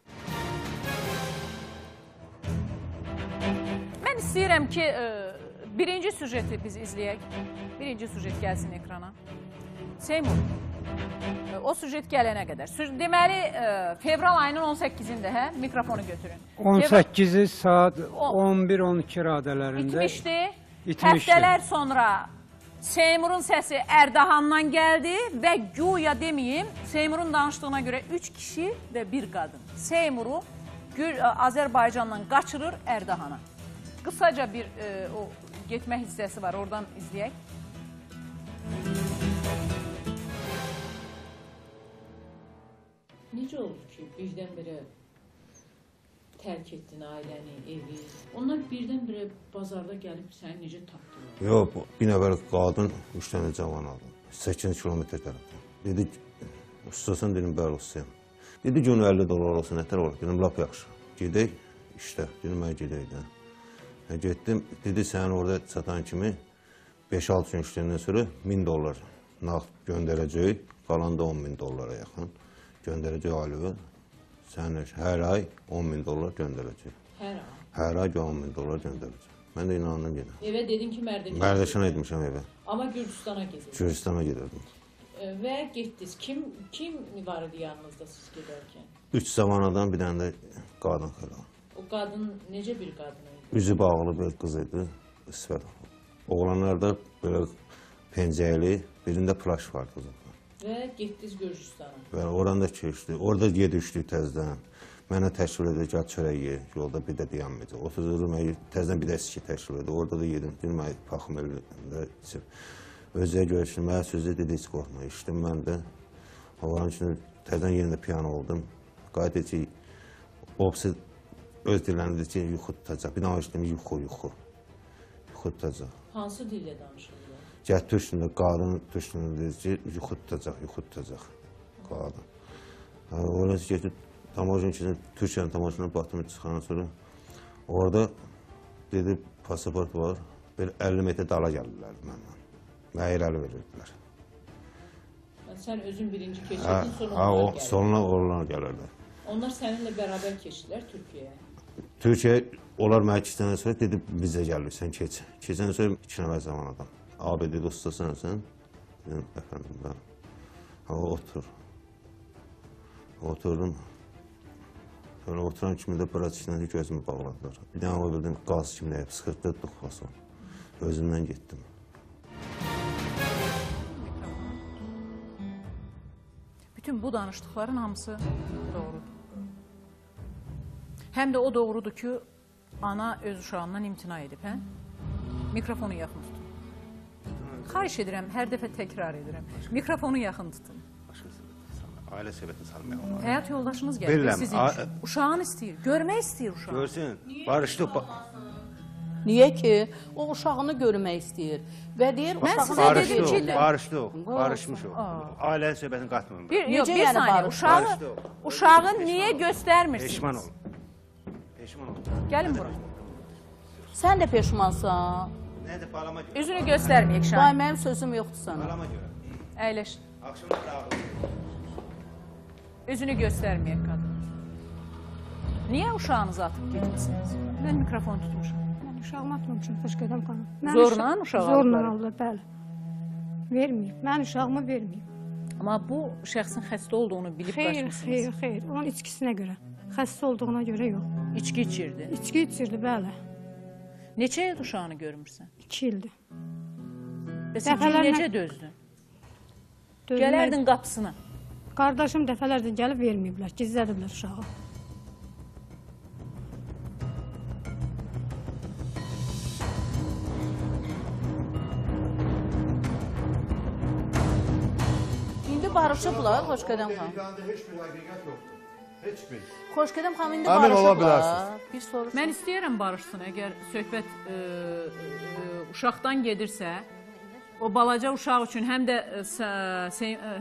Mən istəyirəm ki, birinci süjeti biz izləyək. Birinci süjet gəlsin ekrana. Seymur, o süjet gələnə qədər. Deməli, fevral ayının on səkkizində, hə? Mikrofonu götürün. on səkkizi saat on bir on iki radələrində. İtmişdi. Həftələr sonra Seymurun səsi Ərdahandan gəldi və güya deməyim, Seymurun danışdığına görə üç kişi və bir qadın Seymuru Azərbaycandan qaçırır Ərdahana. Qısaca bir o getmə hissəsi var, oradan izləyək. Necə oldu ki, birdən-birə tərk etdin ailəni, evi? Onlar birdən-birə bazarda gəlib səni necə tapdılar? Yox, bir nəfər qadın, üç dənə cavan aldı. səkkiz kilometr tərəfdən. Dedi, ustasan dedim, bəli ustayam. Dedi ki, onu əlli dolar olsun, nətər olur? Dedim, lap yaxşı. Gedək, işdə. Dedim, mən gedək də. Getdim, dedi, sənin orada çatan kimi beş altı gün işləyəndən sonra min dollar nağd göndərəcək. Qalan da on min dollara yaxın. Göndərəcək ailevə. Sənin hər ay on min dollar göndərəcək. Hər ay? Hər ay on min dollar göndərəcək. Mən də inandım yenə. Evə dedin ki, Mərdəkana? Mərdəkana etmişəm evə. Amma Gürcüstana gedirdim. Gürcüstana gedirdim. Və getdiniz. Kim, kim var idi yanınızda siz gedərkən? Üç zavanadan bir dənə də qadın xələ. O qadın necə bir qadın idi? Üzü bağlı bir qız idi. Sifət. Oğlanlar da belə pencəyli, birində plaş vardı. Və getdiniz Gürcüstana? Və oradan da keçdi. Orada yedişdik təzdən. Mənə təşkil edir, gəl çörək ye. Yolda bir də dayanmayacaq. Otururum, təzdən bir də eski təşkil edir. Orada da yedim. Dedim, paxım elində içim. Özəyə görüşdüm, mənə sözü dedi, heç qorxma. İçdim mən də. Onların üçün təzdən yenə də piyano oldum. Qayıt et ki, opsi öz dilləndi ki, yuxu tutacaq. Bir daha işlədim, yuxu, yuxu. Yuxu tutacaq. Hansı dillə danışırlar? Gəl türkçündə, qadın türkçündə dedi ki, yuxu tutacaq, yuxu tutacaq. Qadın. Orası getib, Tamojin üçün, Türkiyənin Tamojin'dən Batımı çıxandan sonra orada dedi, pasaport var, belə əlli metr dala gəlirlər məndən. Mənə irəli verirdilər. Sən özün birinci keçirdin, sonra onlar gəlirlər. Sonra onlar gəlirlər. Onlar səninlə bərabər keçdilər Türkiyəyə? Türkiyə, onlar mənə keçdəndən sonra dedi, bizə gəlir, sən keç. Keçəndən sonra iki nəfər zaman adam. Abi dedi, ustasan sən? Dedim, əfəndim, mən. Ha, otur. Oturdum. Sonra oturan kimi də bırac işləndi, gözümü bağladılar. Bir dənə o bildim, qaz kimi nəyib, sıxırtdı, duxlasın. Özümdən getdim. Bütün bu danışdıqların hamısı doğrudur. Həm də o doğrudur ki, ana öz uşağından imtina edib, hə? Mikrofonu yaxın tutun. Xahiş edirəm, hər dəfə təkrar edirəm. Mikrofonu yaxın tutun. Ailə söhbətini salmaya olar. Həyat yoldaşınız gəlir sizin üçün. Uşağın istəyir, görmək istəyir uşağını. Görsün, barışdıq. Niyə ki, o uşağını görmək istəyir. Və deyir, uşağını dedim ki... Barışdıq, barışmışıq. Ailənin söhbətini qatmıyorum. Bir, yox, bir saniyə, uşağı, uşağı niyə göstərmirsiniz? Peşman ol. Peşman ol. Gəlin bura. Sən də peşmansan. Nədir, balama görə? Üzünü göstərməyək Şahin. Vay, mənim sözüm yoxdur sana. Balama görə. Əyləş. Akşamda dağılır. Üzünü göstərməyək qadın. Niyə uşağınızı atıb getmişsiniz? Mən mikrofonu tutmuşum. Mən uşağımı atmamışım, Xoşgədəm xanım. Zorla uşağı aldılar? Zorla aldılar, bəli. Verməyib, mən uşağımı verməyib. Amma bu şəxsin xəstə olduğunu bilib qaçmışsınız. Xeyr, xeyr, xeyr. Onun içkisinə görə. Xəstə olduğuna görə yox. İçki içirdi? İçki içirdi, bəli. Neçə il uşağını görmürsən? İki ildir. Bəs iki il necə dözdün? Gələrdin qapısına. Qardaşım dəfələrdə gəlib verməyiblər, gizlədiblər uşağı. İndi barışıblar, Xoşgədəm xanım. Heç bir həqiqət yoxdur. Heç bir. Xoşgədəm xanım, indi barışıblar. Bir sorusu. Mən istəyirəm barışsın, əgər söhbət e, e, uşaqdan gedirsə, o balaca uşaq üçün həm də e,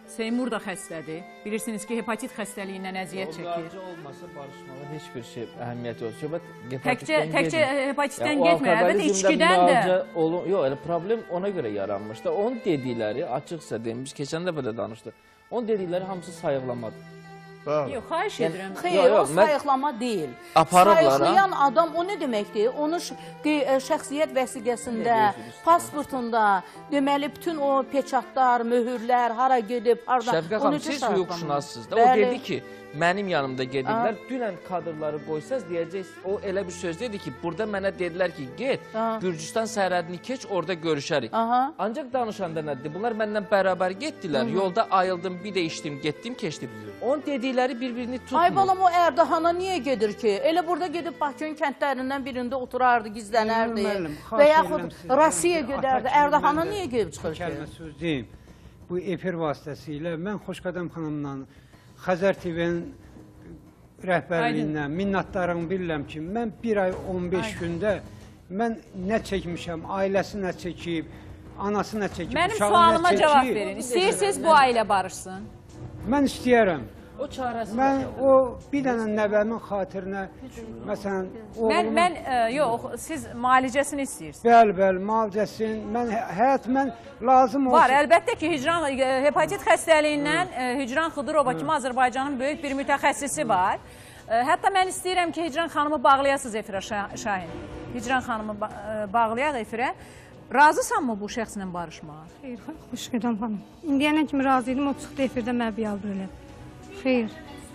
Seymur da xəstədir. Bilirsiniz ki, hepatit xəstəliyindən əziyyət çəkir. O olmasa barışmağa heç bir şey əhəmiyyət yoxdur. Söhbət Təkcə, təkcə hepatitdən yəni, getmir, əlbəttə içkidən də. Yox, elə problem ona görə yaranmışdı. Onun dedikləri, açıqsa demiş, keçən dəfə də danışdı. Onun dedikləri hamısı sayıqlamadır. Yox, xahiş edirəm. Xeyr, o sayıqlama deyil. Sayıqlayan adam o nə deməkdir? Onun şəxsiyyət vəsiqəsində, pasportunda, deməli, bütün o peçatlar, mühürlər, hara gedib, haradan... Şəfqə xanım, siz hüquqşünassınız da. O dedi ki, mənim yanımda gediblər, dünən kadrları qoysaz deyəcəksiniz, o elə bir söz dedi ki, burada mənə dedilər ki, get, Gürcüstan sərhədini keç, orada görüşərik. Ancaq danışanda nədir? Bunlar məndən bərabər getdilər, yolda ayıldım, bir də içdim, getdim, keçdim. Onun dedikləri bir-birini tutmur. Ay balam, o Ərdahana niyə gedir ki? Elə burada gedib Bakının kəndlərindən birində oturardı, gizlənərdi və yaxud Rasiya gedərdi. Ərdahana niyə gedib çıxır ki? Kəlmə söz deyim, bu efir vasitəsilə mən Xoşqədəm xanımla Xəzər T V-nin rəhbərliyindən minnətdarım bilirəm ki, mən bir ay on beş gündə mən nə çəkmişəm, ailəsi nə çəkib, anası nə çəkib, mənim sualıma cavab verin. İstəyirsiniz bu ailə barışsın? Mən istəyərəm. O çarəsi mən o bir dənə nəvəmin xatirinə, məsələn, oğlumun... Mən, mən, yox, siz müalicəsini istəyirsiniz. Bəli, bəli, müalicəsini, mən, həyat mən lazım olsun. Var, əlbəttə ki, hicran, hepatit xəstəliyindən Hicran Xıdırova kimi Azərbaycanın böyük bir mütəxəssisi var. Hətta mən istəyirəm ki, Hicran xanımı bağlayasınız efirə, Şahin. Hicran xanımı bağlayaq efirə. Razısanmı bu şəxslə barışmağa? Xeyr, Xoşqədəm xanım. İndiyənə kimi razıydım, o çıxdı efirdə məbiyyal belə. Xeyr.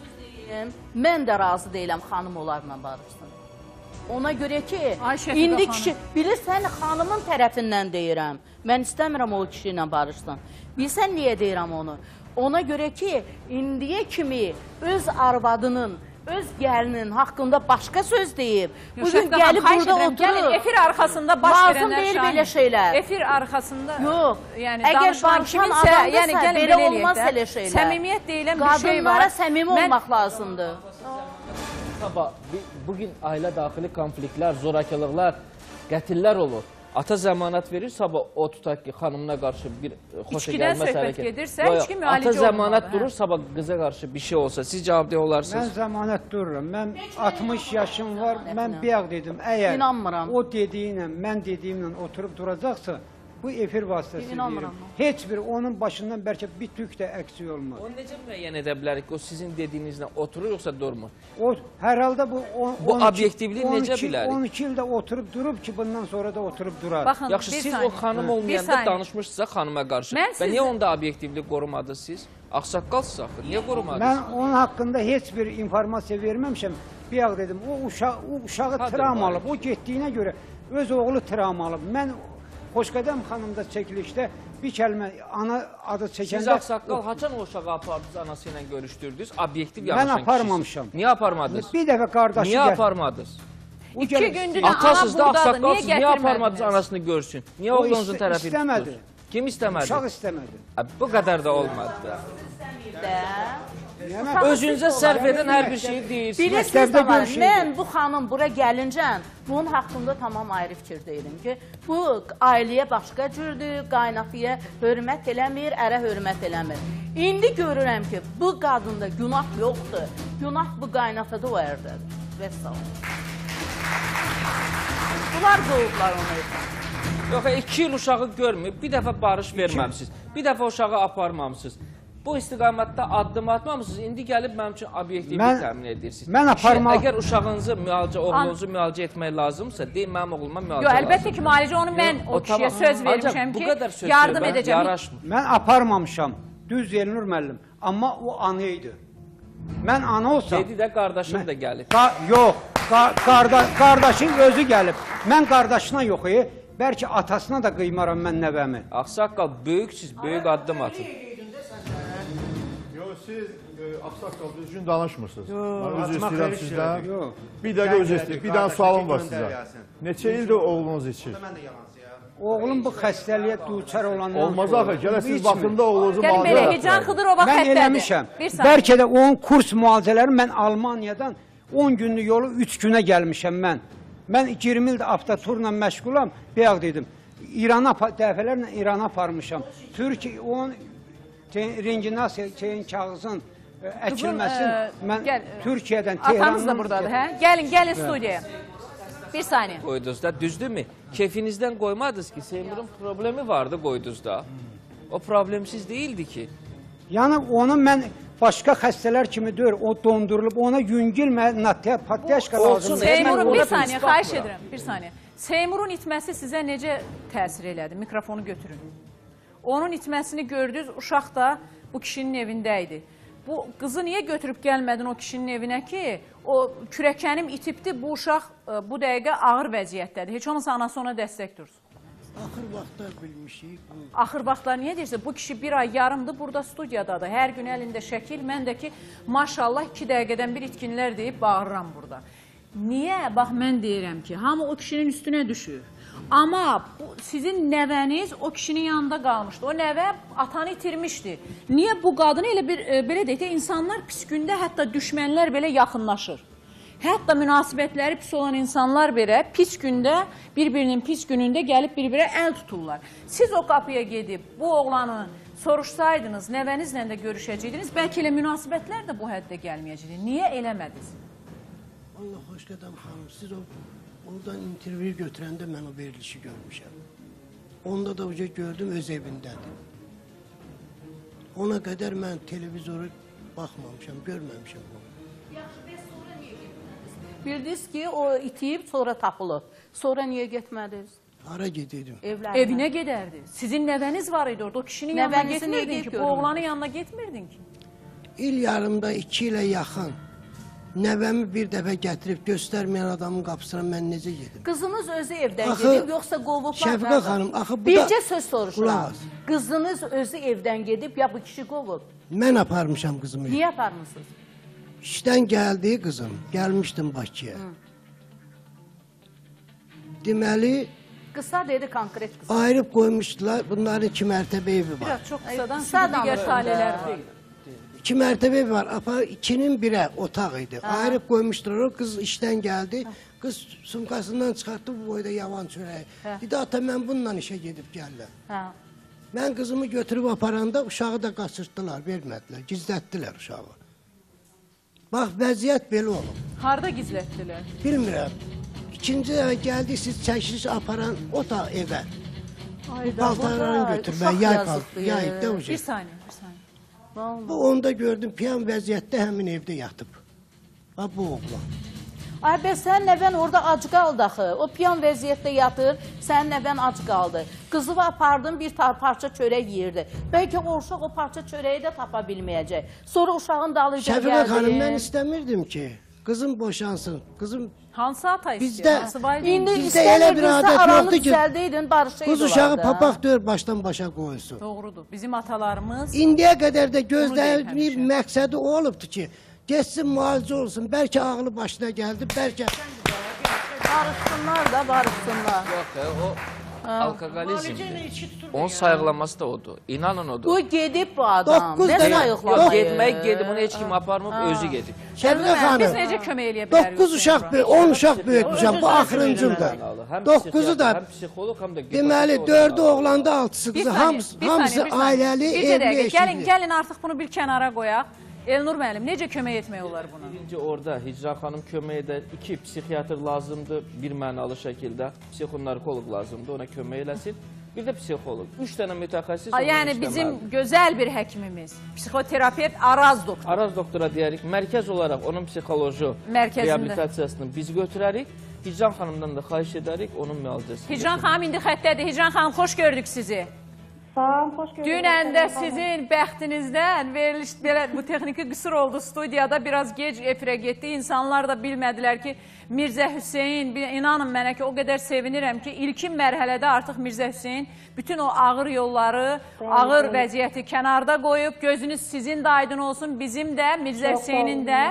Mən də razı deyiləm xanım onlarla barışsın. Ona görə ki, indi kişi, bilirsən, xanımın tərəfindən deyirəm. Mən istəmirəm o kişi ilə barışsın. Bilsən niyə deyirəm onu? Ona görə ki, indiyə kimi öz arvadının, öz gəlinin haqqında başqa söz deyib. Bugün gəlib burada oturur. Efir arxasında baş verənlər lazım deyil belə şeylər. Efir arxasında əgər barışan adamdırsa belə olmaz elə şeylər. Səmimiyyət deyilən bir şey var. Qadınlara səmimi olmaq lazımdır. Sabah, bugün ailə daxili konfliktlər, zorakılıqlar, qətillər olur. Ata zəmanət verir, sabah o tutaq ki, xanımına qarşı bir xoşa gəlməz hərəkət. Gedirsə, heç kim müalicə olmalı. Ata zəmanət durur, sabah qıza qarşı bir şey olsa, siz cavab deyə olarsınız. Mən zəmanət dururum, mən altmış yaşım var, mən bir yağ dedim, əgər o dediyinlə, mən dediyimlə oturub duracaqsa, bu efir vasitəsidir. Heç bir onun başından bəlkə bir tük də əksik olmaz. Onu necə müəyyən edə bilərik ki, o sizin dediyinizlə oturur, yoxsa durmur? O, hər halda bu... Bu obyektivliyi necə bilərik? on iki ildə oturub durub ki, bundan sonra da oturub durar. Yaxşı, siz o xanım olmayanda danışmışsınızsa xanıma qarşı. Və niyə onda obyektivlik qorumadınız siz? Ağsaqqalsınız axı, niyə qorumadınız? Mən onun haqqında heç bir informasiya verməmişəm. Bir yağ dedim, o uşağı travmalıb, o getdiyinə görə öz oğlu travmalıb. Mən Xoşqədəm xanımda çəkilişdə bir kəlmə ana adı çəkəndə... Siz ağsaqqal, haçan o uşağı apardınız, anası ilə görüşdürdünüz, obyektiv yanışan kişisiniz. Mən aparmamışam. Niyə aparmadınız? Bir dəfə qardaşı... Niyə aparmadınız? İki gündür atasız da ağsaqqalsız, niyə aparmadınız anasını görsün? Niyə oğlunuzun tərəfini tutuyorsunuz? Kim istəmədi? Uşaq istəmədi. Bu qədər də olmadı. Özünüzə sərf edən hər bir şeyi deyirsiniz. Bilirsiniz də var, mən bu xanım bura gəlincə, bunun haqqında tamam ayrı fikir deyilim ki, bu ailəyə başqa cürdür, qaynafıya hörmət eləmir, ərə hörmət eləmir. İndi görürəm ki, bu qadında günah yoxdur, günah bu qaynafada o ərdədir. Və sağ olun. Bunlar doğublar onu etmək. Yox, iki il uşağı görməyib, bir dəfə barış verməmişsiniz, bir dəfə uşağı aparmamışsınız. Bu istiqamətdə addım atmamışsınız, indi gəlib mənim üçün obyektivlik təmin edirsiniz. Mən aparmaq... Əgər uşağınızı, oğlunuzu müalicə etmək lazımsa, deyim mənim oğluma müalicə lazımdır. Yox, əlbəttə ki, müalicə onu mən o kişiyə söz vermişəm ki, yardım edəcəm. Mən aparmamışam, düz Elnur müəllim, amma o anı idi. Mən ana olsam... Dedi də qardaşım da gəlib. Yox, qardaşın özü gəlib. Mən qardaşına yox, bəlkə atasına da qıymaram mən nəvəmi. Ağsaqqal, böyüksüz, böyük addım atın. Siz Ağsaqqal düzgün danışmırsınız. Mən özü istəyirəm sizdən. Bir dəqiqə özü istəyirəm. Bir dənə sualım var sizə. Neçə ildir oğlunuz içir? Oğlum bu xəstəliyə duçar olandan olmaz axı, gələ siz vaxtında oğlunuzu müalicə etməlisiniz. Gəlin belə, Hicran Xıdırova xəttədir. Mən eləmişəm. Bəlkə də onun kurs müalicələri, mən Almaniyadan on günlük yolu üç günə gəlmişəm mən. Mən iyirmi ildə avtoturla məşğulam, bəyək dedim. İrana, dəfələrlə İrana aparmışam. Türkiyə, onun renginasiya şeyin kağızın əkilməsin. Mən Türkiyədən, Atanız Tehrandan... da buradadır, hə? Gəlin, gəlin studiyaya. Bir saniye. Qoydunuz da, düzdür mü? Kefinizdən qoymadınız ki, Seymurun problemi vardı qoydunuz da. O problemsiz değildi ki. Yəni onu mən başqa xəstələr kimi deyir, o dondurulub, ona yüngül patyaşka lazımdır. Seymurun bir saniye, xahiş edirəm, bir saniye. Seymurun itməsi sizə necə təsir elədi? Mikrofonu götürün. Onun itməsini gördünüz, uşaq da bu kişinin evindəydi. Bu qızı niyə götürüb gəlmədin o kişinin evinə ki, o kürəkənim itibdi, bu uşaq bu dəqiqə ağır vəziyyətdədir. Heç olmasa anası ona dəstək dursun. Axır vaxtlar bilmişik. Axır vaxtlar niyə deyirsə, bu kişi bir ay yarımdır burada studiyadadır. Hər gün əlində şəkil, mən də ki, maşallah iki dəqiqədən bir itkinlər deyib bağırıram burada. Niyə? Bax, mən deyirəm ki, hamı o kişinin üstünə düşür. Amma bu, sizin nəvəniz o kişinin yanında qalmışdı. O nəvə atanı itirmişdi. Niyə bu qadını elə bir, e, belə deyək də, insanlar pis gündə hətta düşmənlər belə yaxınlaşır. Hətta münasibətləri pis olan insanlar belə pis gündə, bir-birinin pis günündə gəlib bir-birə əl tuturlar. Siz o qapıya gedib bu oğlanı soruşsaydınız, nəvənizlə də görüşəcəydiniz, bəlkə elə münasibətlər də bu həddə gəlməyəcəkdi. Niyə eləmədiniz? Allah xoş qədəm xanım, siz o oradan intervyu götürəndə mən o verilişi görmüşəm. Onda da uca gördüm, öz evindədir. Ona qədər mən televizoru baxmamışam, görməmişəm onu. Bildiniz ki, o itiyib, sonra tapılıb. Sonra niyə getmədiniz? Hara gedirdim? Evlərinə. Evinə gedərdi. Sizin nəvəniz var idi orada. O kişinin yanına getmirdin ki, bu oğlanın yanına getmirdin ki. İl yarımda iki ilə yaxın nəvəmi bir dəfə gətirib göstərməyən adamın qapısına mən necə gedim? Qızınız özü evdən gedib, yoxsa qovublar? Şəfiqə xanım, axı bu da... Bircə söz soruşuram. Qızınız özü evdən gedib, ya bu kişi qovub? Mən aparmışam qızımı. Niyə aparmışsınız? İşdən gəldi qızım, gəlmişdim Bakıya. Deməli... Qısa dedi, konkret qısa. Ayırıb qoymuşdular, bunların iki mərtəbə evi var. Biraz çox qısadan sonra digər talelər var. İki mərtəbə evi var, apa ikinin birə otaq idi. Ayırıb qoymuşdular, o qız işdən gəldi. Qız sumkasından çıxartdı bu boyda yavan çörəyi. Dedi, ata mən bununla işə gedib gəlirəm. Mən qızımı götürüb aparanda uşağı da qaçırtdılar, vermədilər, gizlətdilər uşağı. Bax, vəziyyət belə olub. Harada gizlətdilər? Bilmirəm. İkinci dəfə gəldik, siz çəkiliş aparan o da evə. Bu paltarlarını götürmək, yay paltarı, yayıb da o şey. Bir saniye, bir saniye. Bu onda gördüm, piyan vəziyyətdə həmin evdə yatıb. Bax, bu oğlan. Ay, bəs sənin nəvən orada ac qaldı axı. O piyan vəziyyətdə yatır, sənin nəvən ac qaldı. Qızıva apardın, bir parça çörək yiyirdi. Bəlkə o uşaq o parça çörəyi də tapa bilməyəcək. Sonra uşağın dalıyca gəldi. Şəfiqə xanım, mən istəmirdim ki, qızım boşansın. Qızım... Hansı ata istəyir? Bizdə, bizdə elə bir adət yoxdur ki, qız uşağı papaq dör başdan başa qoysun. Doğrudur. Bizim atalarımız... İndiyə qədər də gözləyib məqsədi o olubdur ki, geçsin müalicə olsun, bəlkə ağlı başına gəldi, bəlkə... Barışsınlar da, barışsınlar. Yox, o alkoqolizmdir. Onun sayıqlaması da odur. İnanın odur. Bu gedib bu adam. Ne sayıqlamayı? Getmək gedib, onu heç kim aparmıb, özü gedib. Şəfiqə xanım, biz necə kömək eləyə bilərik? Doqquz uşaq, on uşaq böyütmüşəm, bu axırıncımdır. Dokkuzu da, deməli, dördü oğlanda, altısı qızı, hamısı ailəli, evli eşitli. Gəlin artıq bunu bir kənara qoyaq. Elnur müəllim, necə kömək etmək olar buna? Birinci orada Hicran xanım kömək edə, iki psixiatr lazımdır, bir mənalı şəkildə, psixonarkoloq lazımdır, ona kömək eləsin. Bir də psixoloq, üç dənə mütəxəssis onu yəni bizim gözəl bir həkimimiz, psixoterapevt Araz doktor. Araz doktora deyərik, mərkəz olaraq onun psixoloji reabilitasiyasını biz götürərik. Hicran xanımdan da xahiş edərik, onun müalicəsini. Hicran xanım indi xəttədir. Hicran xanım, xoş gördük sizi. Sağ hoş gördük. Dünən də sizin bəxtinizdən veriliş, belə, bu texniki qısır oldu studiyada, biraz gec efirə getdi. İnsanlar da bilmədilər ki, Mirzə Hüseyin, inanın mənə ki, o qədər sevinirəm ki, ilkin mərhələdə artıq Mirzə Hüseyin bütün o ağır yolları, ağır vəziyyəti kənarda qoyub, gözünüz sizin də aydın olsun, bizim də, Mirzə Hüseynin də.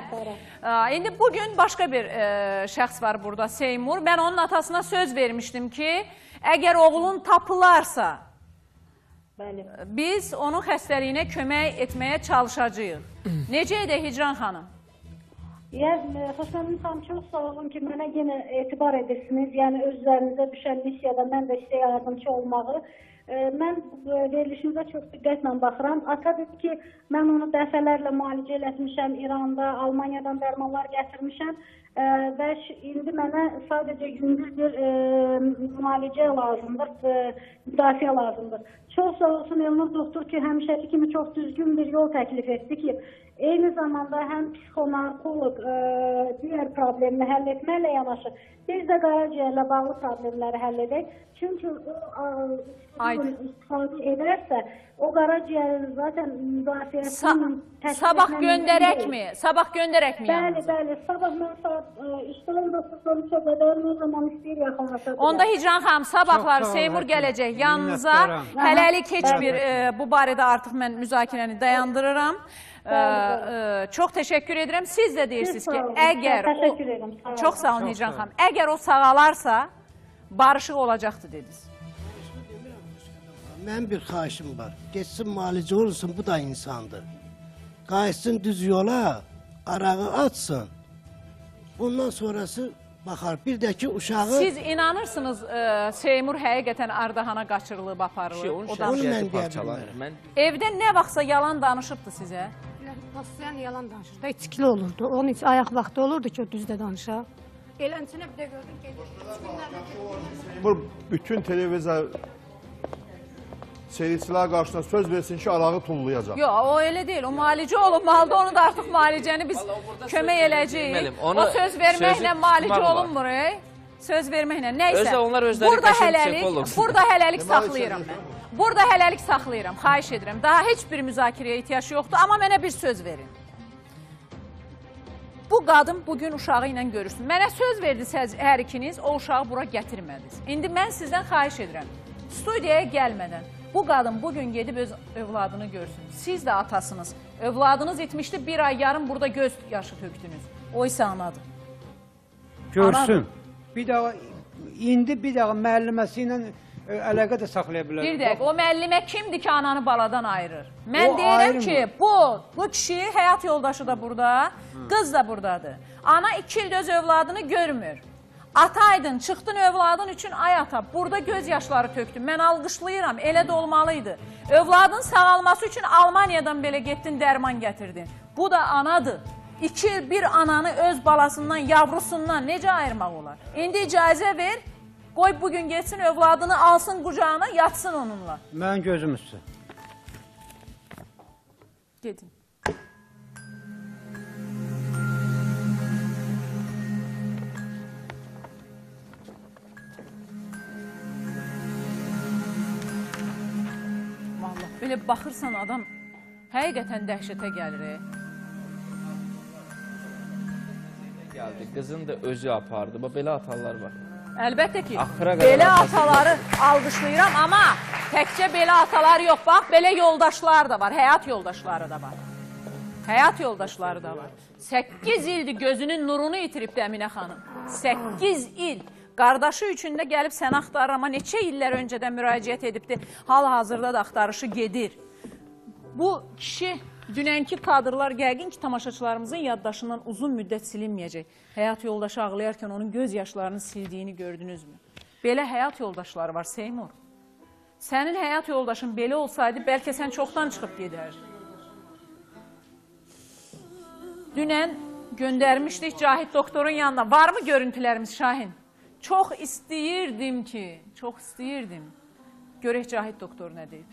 İndi bugün başqa bir şəxs var burada, Seymur. Mən onun atasına söz vermişdim ki, əgər oğlun tapılarsa, biz onun xəstəliyinə kömək etməyə çalışacağıq. Necə edək Hicran xanım? Yəni, Xoşmənin xanım, çox sağ olun ki, mənə yenə etibar edirsiniz. Yəni, öz üzərinizə düşən missiyada mən də sizə yardımcı olmağı Mən verilişinizə çox diqqətlə baxıram. Ata dedi ki, mən onu dəfələrlə müalicə etmişəm, İranda, Almaniyadan dərmanlar gətirmişəm və indi mənə sadəcə gündüz bir müalicə lazımdır, müdafiə lazımdır. Çox sağ olsun Elnur doktor ki, həmişəki kimi çox düzgün bir yol təklif etdi ki, eyni zamanda həm psixonarkoloq digər problemini həll etməklə yanaşı, biz də qaraciyərlə bağlı problemləri həll edək. Çünki o istifadə edərsə, o qaraciyərin zaten müdafiəsinin təşkil Sabah göndərək mi? Sabah göndərək mi yanınıza? Bəli, bəli. Sabah mən saat işte on dokuz on üçə qədər ne zaman istəyir yaxınlaşa bilər. Onda Hicran xanım, sabahlar Seymur gələcək yanınıza. Hələlik heç bir bu barədə artıq mən müzakirəni dayandırıram. Çox təşəkkür edirəm. Siz də deyirsiniz ki, əgər o... Çox sağ olun Hicran xanım. Əgər o sağalarsa, barışıq olacaqdır dediniz. Mənim bir xahişim var. Geçsin müalicə olsun, bu da insandır. Qayıtsın düz yola, arağı açsın. Ondan sonrası baxar. Bir də ki, uşağı... Siz inanırsınız Seymur həqiqətən Ardahana qaçırılıb aparılır? Onu mən deyə bilmərəm. Evdə nə vaxtsa yalan danışıbdır sizə? Paslayan yalan danışır da, içkili olurdu. Onun için ayaq vaxtı olurdu ki, o düzdə danışa. Elənçinə bir də gördüm ki... Seymur bütün televizya seyircilər qarşısında söz versin ki, arağı tullayacaq. Yox, o elə deyil. O müalicə olunmalıdır. Onu da artıq müalicəni biz kömək eləcəyik. O söz verməklə müalicə olunmur. Söz verməklə. Nəysə, burada hələlik, burada hələlik saxlayıram mən. Burada hələlik saxlayıram, xahiş edirəm. Daha heç bir müzakirəyə ihtiyaç yoxdur, amma mənə bir söz verin. Bu qadın bugün uşağı ilə görürsün. Mənə söz verdiniz hər ikiniz, o uşağı bura gətirmədiniz. İndi mən sizdən xahiş edirəm, studiyaya gəlmədən bu qadın bugün gedib öz övladını görsün. Siz də atasınız. Övladınız etmişdi, bir ay yarım burada göz yaşı tökdünüz. O isə anadır. Görsün. Bir daha, indi bir daha müəlliməsi ilə əlaqə də saxlaya bilər. Bir dəqiq, o müəllimə kimdir ki, ananı baladan ayırır? Mən deyirəm ki, bu, bu kişi, həyat yoldaşı da burada, qız da buradadır. Ana iki ildə öz övladını görmür. Ataydın, çıxdın övladın üçün, ay ata, burada göz yaşları tökdün. Mən alqışlayıram, elə də olmalıydı. Övladın sağalması üçün Almaniyadan belə getdin, dərman gətirdin. Bu da anadır. İki il bir ananı öz balasından, yavrusundan necə ayırmaq olar? İndi icazə ver, qoy bugün geçsin, övladını alsın qucağına, yatsın onunla. Mən gözüm üstü. Gedin. Vallahi, belə baxırsan adam həqiqətən dəhşətə gəlir. Gəldi, qızın da özü apardı. Belə atalar var. Əlbəttə ki, belə ataları alqışlayıram, amma təkcə belə atalar yox, bax, belə yoldaşlar da var, həyat yoldaşları da var. Həyat yoldaşları da var. səkkiz ildir gözünün nurunu itiribdi Əminə xanım. səkkiz il. Qardaşı üçün də gəlib sən axtarır, amma neçə illər öncədən müraciət edibdi, hal-hazırda da axtarışı gedir. Bu kişi... Dünənki kadrlar yəqin ki, tamaşaçılarımızın yaddaşından uzun müddət silinməyəcək. Həyat yoldaşı ağlayarkən onun göz yaşlarını sildiyini gördünüzmü? Belə həyat yoldaşları var Seymur. Sənin həyat yoldaşın belə olsaydı, bəlkə sən çoxdan çıxıb gedərdin. Dünən göndərmişdik Cahit doktorun yanına. Var mı görüntülərimiz Şahin? Çox istəyirdim ki, çox istəyirdim. Görək Cahit doktor nə deyib.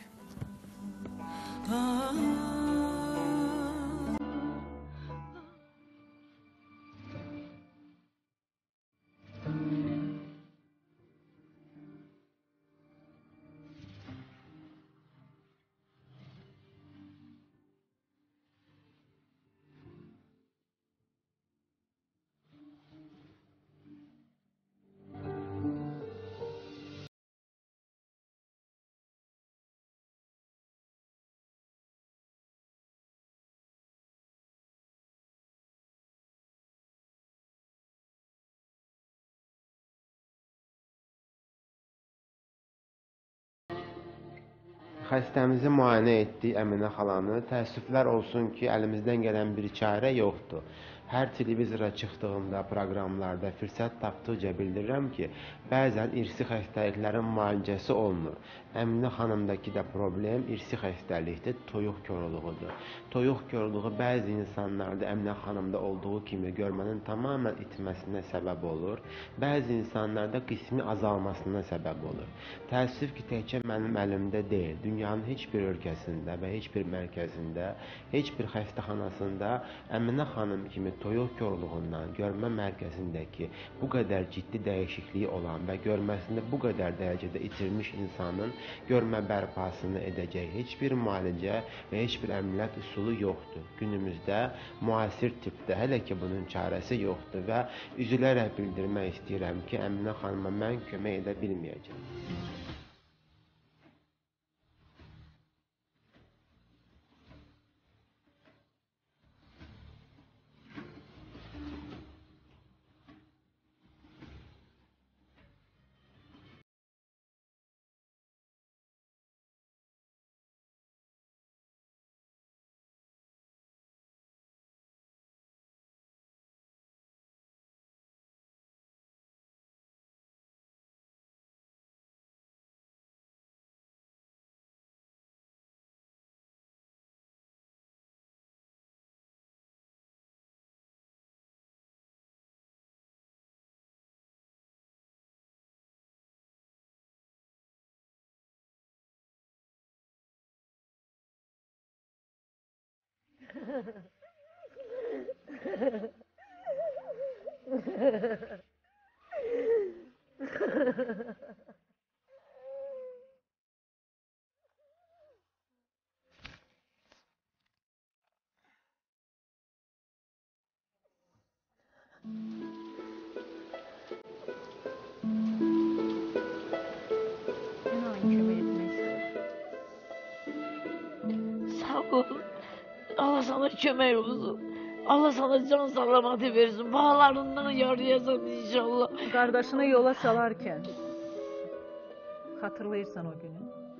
Xəstəmizi müayinə etdik Əminə xalanı. Təəssüflər olsun ki, əlimizdən gələn bir çarə yoxdur. Hər televizora çıxdığımda, proqramlarda fürsət tapdıqca bildirirəm ki, bəzən irsi xəstəliklərin müalicəsi olunur. Əminə xanımdakı da problem irsi xəstəlikdir, toyuq korluğudur. Toyuq korluğu bəzi insanlarda Əminə xanımda olduğu kimi görmənin tamamən itməsinə səbəb olur. Bəzi insanlarda qismi azalmasına səbəb olur. Təəssüf ki, təkcə mənim əlimdə deyil, dünyanın heç bir ölkəsində və heç bir mərkəzində, heç bir xəstəxanasında Əminə xanım kimi toyuq korluğundan görmə mərkəzindəki bu qədər ciddi dəyişikliyi olan və görməsində bu qədər dərəcədə itirmiş insanın görmə bərpasını edəcək heç bir müalicə və heç bir əməliyyat üsulu yoxdur. Günümüzdə müasir tipdə hələ ki bunun çarəsi yoxdur və üzülərək bildirmək istəyirəm ki, Əminə xanıma mən kömək edə bilməyəcəm. Sağ ol. Allah sana kömək olsun. Allah sana can salamatı versin. Bağlarından yarayasan inşallah. Qardaşını yola salarkən xatırlayırsan o günü?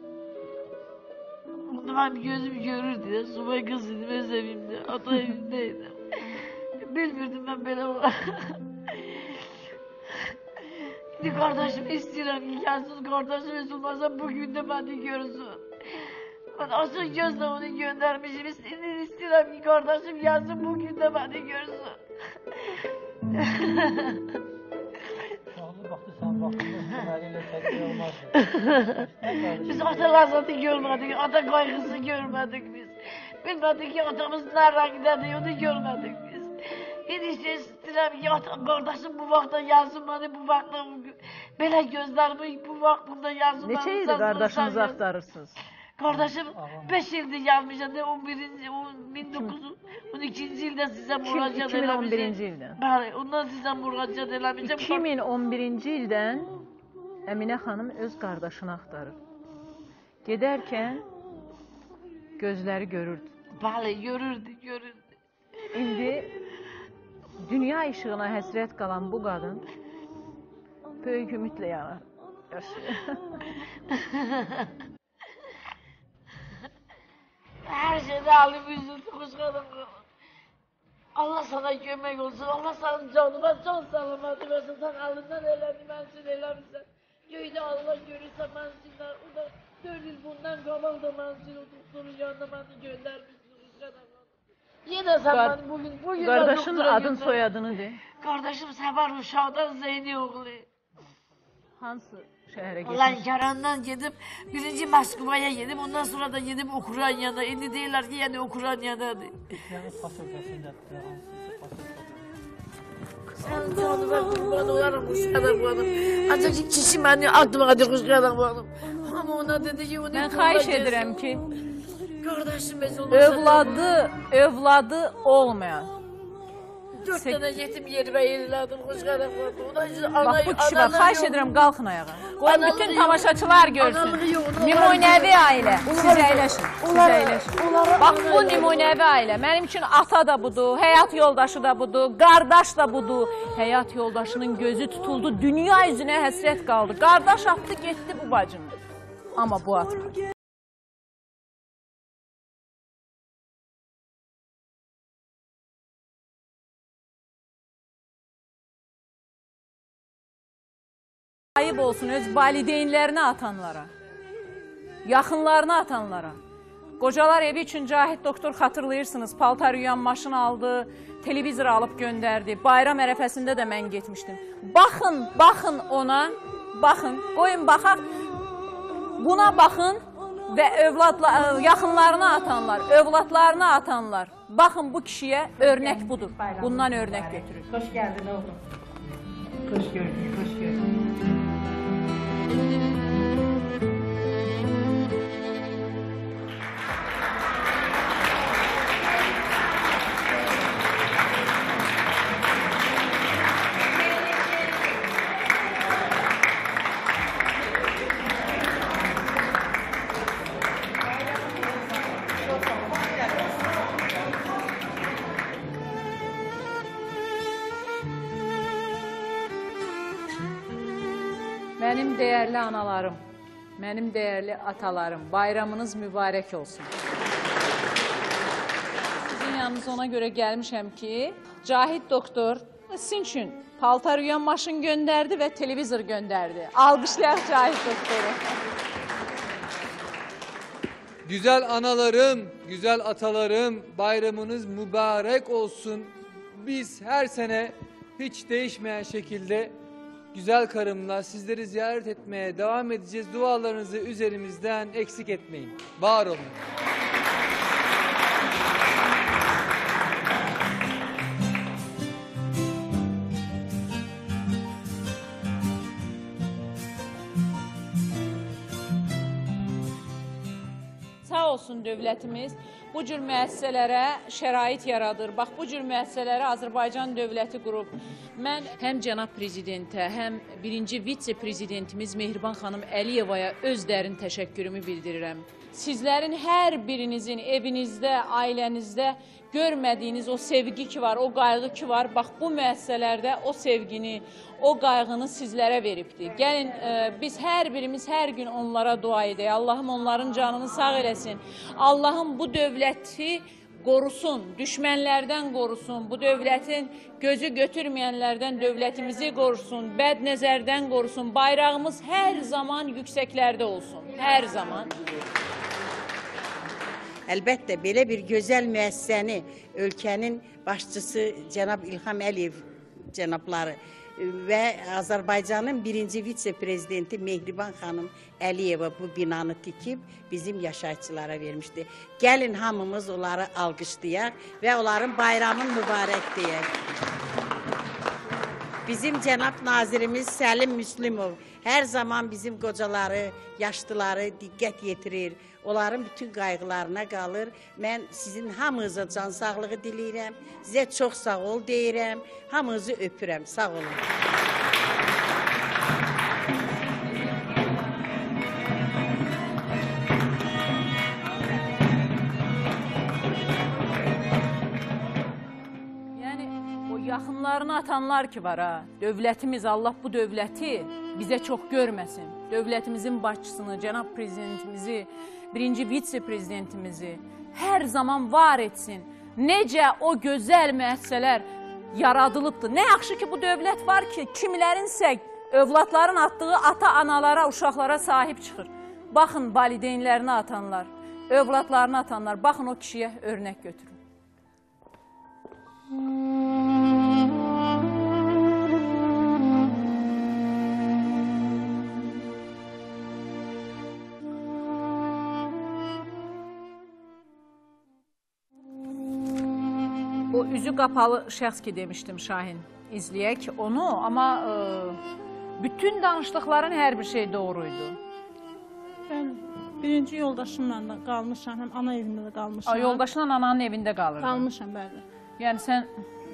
Ben gözüm görürdü ya. Subay kız idim, öz evimde. Ata evimdeydim. Bilmirdim ben böyle var. Şimdi kardeşim istiyorum ki gelsin kardeşim üzülmezse bugün de beni görsün. Ben açık gözle onu göndermişim. İstediğini istiyorum ki kardeşim gelsin bugün de beni görsün. Biz ata lazatı görmedik, ata kaygısı görmedik biz. Bilmedik ki atamız nereden giderdi, onu görmedik biz. Hiç istiyorum ki ata, kardeşim bu vaxta yazsın beni, bu vaxta böyle gözlerimi bu vaxtında yazsın beni. Neçə ildir qardaşınızı axtarırsınız? Kardeşim beş ildir yazmışam, on birinci, bin dokuz yüz on ikinci ildə sizə müraciət iki min on birinci ildən. Bəli, ondan sizə müraciət eləmişəm. iki min on birinci ildən Əminə xanım öz qardaşını axtarır. Gedərkən gözləri görürdü. Bəli, görürdü, görürdü. İndi dünya işığına həsrət qalan bu qadın böyük ümidlə yanar. Yaşayır. Her şeyde alıp üzüldü kuşkanım. Allah sana kömək olsun. Allah sana canıma can salamatı versin. Sen alından eləni, mənsin eləmişsən. Göydə Allah görürsə mənsinlər. O da dörd il bundan qabaq da mənsin. O doktorun yanına məni göndərmişsin kuşkanım. Yine sen beni bugün, bugün Kardeşin adın soyadını de. Kardeşim Səfər Uşaqdan Zeyni oğlu. Hansı şəhərə getmiş? Lənkərandan gedib, birinci Moskvaya gedib, ondan sonra da gedib Ukraynada. İndi deyirlər ki, yəni Ukraynadadır. Sən canıma qurban olarım quşqadan bulanım. Ancaq ki, kişi məni atmadı quşqadan bulanım. Ama ona dedi ki, onu... Mən xahiş edirəm ki, Kardeşim bez olmasa... Övladı, övladı olmayan. Dört tane yetim yerime yerilədim quşqadan bulanım. Bax, bu kişi var, xahiş edirəm, qalxın ayağa. Qoyun bütün tamaşaçılar görsün. Nümunəvi ailə. Siz əyləşin, siz əyləşin. Bax, bu nümunəvi ailə. Mənim üçün ata da budur, həyat yoldaşı da budur, qardaş da budur. Həyat yoldaşının gözü tutuldu, dünya üzünə həsrət qaldı. Qardaş atdı, getdi bu bacını. Amma bu atmadı. Ayıb olsun öz valideynlərini atanlara, yaxınlarını atanlara. Qocalar evi üçün Cahid doktor xatırlayırsınız, paltar yuyan maşın aldı, televizor alıb göndərdi. Bayram ərəfəsində də mən getmişdim. Baxın, baxın ona, baxın, qoyun baxaq, buna baxın və övladla, yaxınlarına atanlar, övladlarına atanlar. Baxın bu kişiyə örnək budur, bundan örnək götürür. Xoş gəldin oğlum. Xoş gördük, xoş gördük. Mənim dəyərli analarım, mənim dəyərli atalarım, bayramınız mübarək olsun. Sizin yanınız ona görə gəlmişəm ki, Cahid doktor sizin üçün paltar yuyan maşın göndərdi və televizor göndərdi. Alqışlayaq Cahid doktoru. Güzel analarım, güzel atalarım, bayramınız mübarek olsun. Biz her sene hiç değişmeyen şekilde güzel karımla sizleri ziyaret etmeye devam edeceğiz. Dualarınızı üzerimizden eksik etmeyin. Var olun. Sağ olsun dövlətimiz bu cür müəssisələrə şərait yaradır. Bax, bu cür müəssisələri Azərbaycan dövləti qurub. Mən həm cənab prezidentə, həm birinci vitse-prezidentimiz Mehriban xanım Əliyevaya öz dərin təşəkkürümü bildirirəm. Sizlərin hər birinizin evinizdə, ailənizdə görmədiyiniz o sevgi ki var, o qayğı ki var, bax bu müəssisələrdə o sevgini, o qayğını sizlərə veribdir. Gəlin, e, biz hər birimiz hər gün onlara dua edək. Allahım onların canını sağ eləsin. Allahım bu dövləti qorusun, düşmənlərdən qorusun, bu dövlətin gözü götürməyənlərdən dövlətimizi qorusun, bəd nəzərdən qorusun. Bayrağımız hər zaman yüksəklərdə olsun, hər zaman. Əlbəttə, belə bir gözəl müəssisəni ölkənin başçısı cənab İlham Əliyev cənabları və Azərbaycanın birinci vitse-prezidenti Mehriban xanım Əliyeva bu binanı tikib bizim yaşayıcılara vermişdi. Gəlin hamımız onları alqışlayaq və onların bayramın mübarək deyək. Bizim cənab nazirimiz Səlim Müslümov hər zaman bizim qocaları, yaşlıları diqqət yetirir. Onların bütün qayğılarına qalır. Mən sizin hamınıza can sağlığı diləyirəm. Sizə çox sağ ol deyirəm. Hamınızı öpürəm. Sağ olun. Yəni, o yaxınlarını atanlar ki var ha, dövlətimiz, Allah bu dövləti bizə çox görməsin. Dövlətimizin başçısını, cənab prezidentimizi, birinci vitse-prezidentimizi hər zaman var etsin. Necə o gözəl müəssisələr yaradılıbdır. Nə yaxşı ki, bu dövlət var ki, kimilərinsə övladların atdığı ata-analara, uşaqlara sahib çıxır. Baxın, valideynlərini atanlar, övladlarını atanlar, baxın o kişiyə örnək götürün. O üzü qapalı şəxs ki demişdim Şahin, izləyək onu, amma e, bütün danışdıqların hər bir şey doğruydu. Mən birinci yoldaşımla da qalmışam, həm ana evində də qalmışam. A, yoldaşınla ananın evində qalırdın? Qalmışam, bəli. Yəni sən...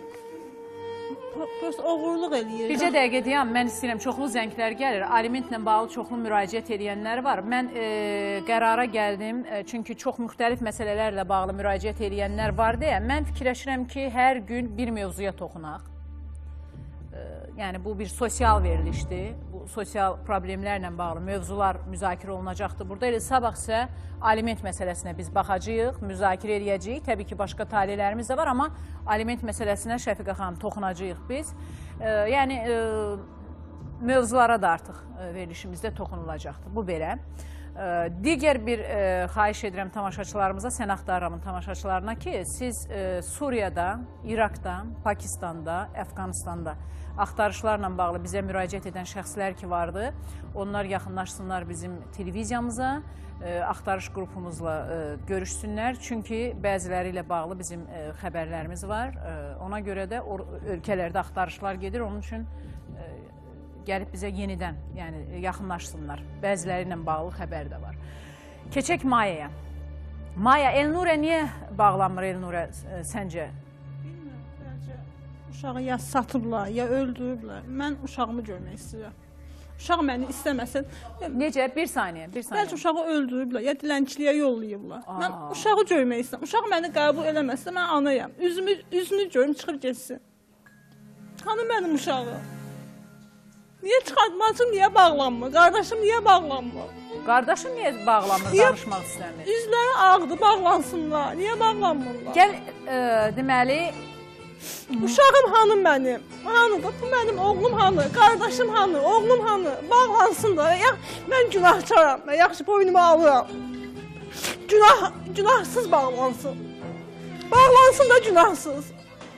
Prosta oğurluq eləyir. Bircə dəqiqə deyəm, mən istəyirəm, çoxlu zənglər gəlir, alimentlə bağlı çoxlu müraciət edənlər var. Mən e, qərara gəldim, e, çünki çox müxtəlif məsələlərlə bağlı müraciət edənlər var deyə, mən fikirləşirəm ki, hər gün bir mövzuya toxunaq. E, yəni, bu bir sosial verilişdir, bu sosial problemlərlə bağlı mövzular müzakirə olunacaqdır. Burada elə sabah isə aliment məsələsinə biz baxacağıq, müzakirə edəcəyik. Təbii ki, başqa talilərimiz də var, amma aliment məsələsinə Şəfiqə xanım toxunacağıq biz. E, yəni, e, mövzulara da artıq verilişimizdə toxunulacaqdır. Bu belə. Digər bir xahiş edirəm tamaşaçılarımıza, sən axtarıramın tamaşaçılarına ki, siz Suriyada, İraqda, Pakistanda, Əfqanistanda axtarışlarla bağlı bizə müraciət edən şəxslər ki vardı, onlar yaxınlaşsınlar bizim televiziyamıza, axtarış qrupumuzla görüşsünlər. Çünki bəziləri ilə bağlı bizim xəbərlərimiz var. Ona görə də ölkələrdə axtarışlar gedir. Onun üçün gəlib bizə yenidən yəni, yaxınlaşsınlar. Bəziləri ilə bağlı xəbər də var. Keçək Maya'ya. Maya, Elnurə niyə bağlanmır Elnurə səncə? Bilmirəm, bəlkə uşağı ya satıblar, ya öldürüblər. Mən uşağımı görmək istəyirəm. Uşaq məni istəməsin. Necə? Bir saniyə, bir saniyə. Bəlkə uşağı öldürüblər, ya dilənçiliyə yollayıblar. Aa. Mən uşağı görmək istəyirəm. Uşaq məni qəbul eləməzsə, mən anayam. Üzümü, üzünü görüm, çıxıb geçsin. Hanı mənim uşağı? Niyə çıxartmasın, niyə bağlanmır? Qardaşım niyə bağlanmır? Qardaşım niyə bağlanmır, danışmaq istəmir? Üzləri ağdı, bağlansınlar. Niyə bağlanmırlar? Gəl, e, deməli... Uşağım hanı mənim? Hanıdır? Bu mənim oğlum hanı? Qardaşım hanı? Oğlum hanı? Bağlansın da. Ya, mən günahçaram. Mən yaxşı boynumu alıram. Günah, günahsız bağlansın. Bağlansın da günahsız.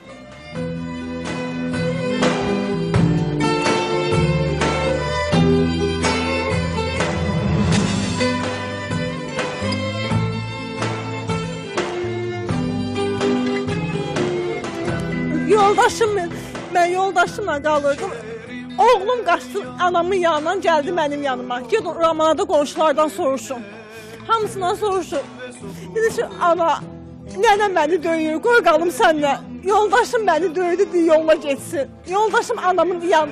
Yoldaşım, mən yoldaşımla qalırdım. Oğlum qaçdı anamın yanından, gəldi mənim yanıma. Ged Ramanada qonşulardan soruşum. Hamısından soruşum. Dedi ki, ana, nənə məni döyür, qoy qalım sənlə. Yoldaşım məni döydü, deyir, yolla geçsin. Yoldaşım anamın yan.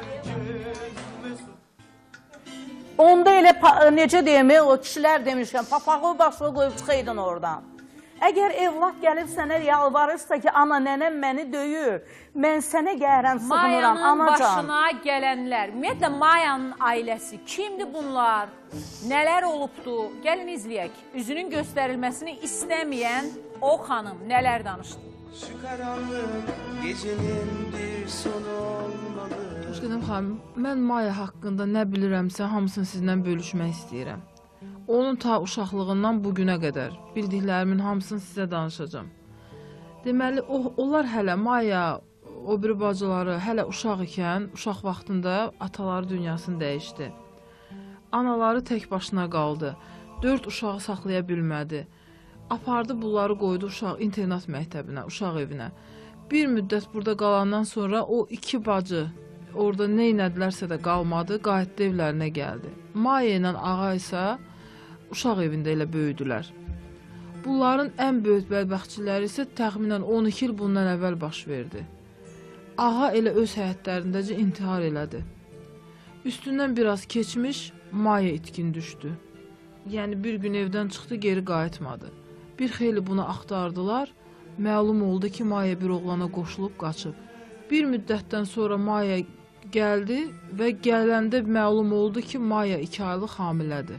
Onda elə necə deyim, o kişilər demişkən, papağı başına qoyub çıxaydın oradan. Əgər evlat gəlib sənə yalvarırsa ki, ana, nənəm məni döyür, mən sənə gəlirəm, sığınıram, anacan. Mayanın başına gələnlər, ümumiyyətlə Mayanın ailəsi, kimdir bunlar, nələr olubdu? Gəlin izləyək. Üzünün göstərilməsini istəməyən o xanım nələr danışdı? Şu qaranlıq gecenin bir sonu olmalı. Xoşqədəm xanım, mən Maya haqqında nə bilirəmsə, hamısını sizdən bölüşmək istəyirəm. Onun ta uşaqlığından bugünə qədər bildiklərimin hamısını sizə danışacağım. Deməli, o, onlar hələ Maya, o biri bacıları hələ uşaq ikən, uşaq vaxtında ataları dünyasını dəyişdi. Anaları tək başına qaldı, dörd uşağı saxlaya bilmədi. Apardı, bunları qoydu uşaq internat məktəbinə, uşaq evinə. Bir müddət burada qalandan sonra o iki bacı orada nə inədilərsə də qalmadı, qayıtdı evlərinə gəldi. Maya ilə ağa isə uşaq evində elə böyüdülər. Bunların ən böyük bədbəxtçiləri isə təxminən on iki il bundan əvvəl baş verdi. Ağa elə öz həyətlərindəcə intihar elədi. Üstündən biraz keçmiş, Maya itkin düşdü. Yəni bir gün evdən çıxdı, geri qayıtmadı. Bir xeyli bunu axtardılar, məlum oldu ki, Maya bir oğlana qoşulub qaçıb. Bir müddətdən sonra Maya gəldi və gələndə məlum oldu ki, Maya iki aylıq hamilədir.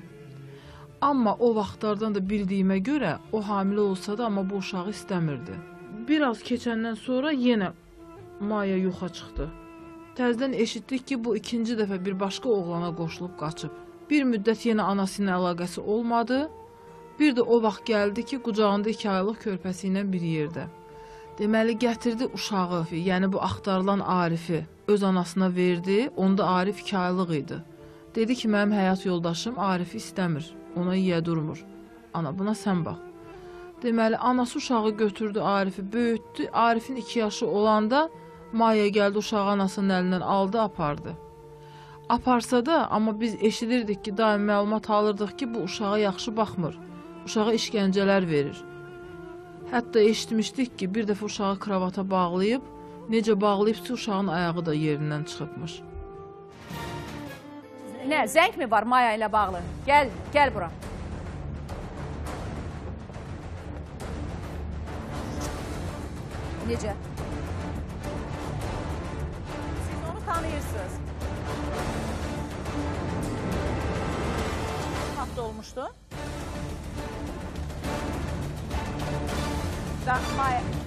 Amma o vaxtlardan da bildiyimə görə o hamilə olsa da, amma bu uşağı istəmirdi. Biraz keçəndən sonra yenə Maya yoxa çıxdı. Təzdən eşitdik ki, bu ikinci dəfə bir başqa oğlana qoşulub qaçıb. Bir müddət yenə anasının əlaqəsi olmadı. Bir də o vaxt gəldi ki, qucağında iki aylıq körpəsi ilə bir yerdə. Deməli, gətirdi uşağı, yəni bu axtarılan Arifi öz anasına verdi, onda Arif iki aylıq idi. Dedi ki, mənim həyat yoldaşım Arifi istəmir, ona yiyə durmur. Ana, buna sən bax. Deməli, anası uşağı götürdü, Arifi böyütdü. Arifin iki yaşı olanda Maya gəldi, uşağı anasının əlindən aldı, apardı. Aparsa da, amma biz eşidirdik ki, daim məlumat alırdıq ki, bu uşağa yaxşı baxmır. Uşağa işgəncələr verir. Hətta eşitmişdik ki, bir dəfə uşağı kravata bağlayıb, necə bağlayıbsa uşağın ayağı da yerindən çıxıbmış. Nə, zəng mi var Maya ilə bağlı? Gəl, gəl bura. Necə? Siz onu tanıyırsınız. Ne hafta olmuştu? Da, Maya.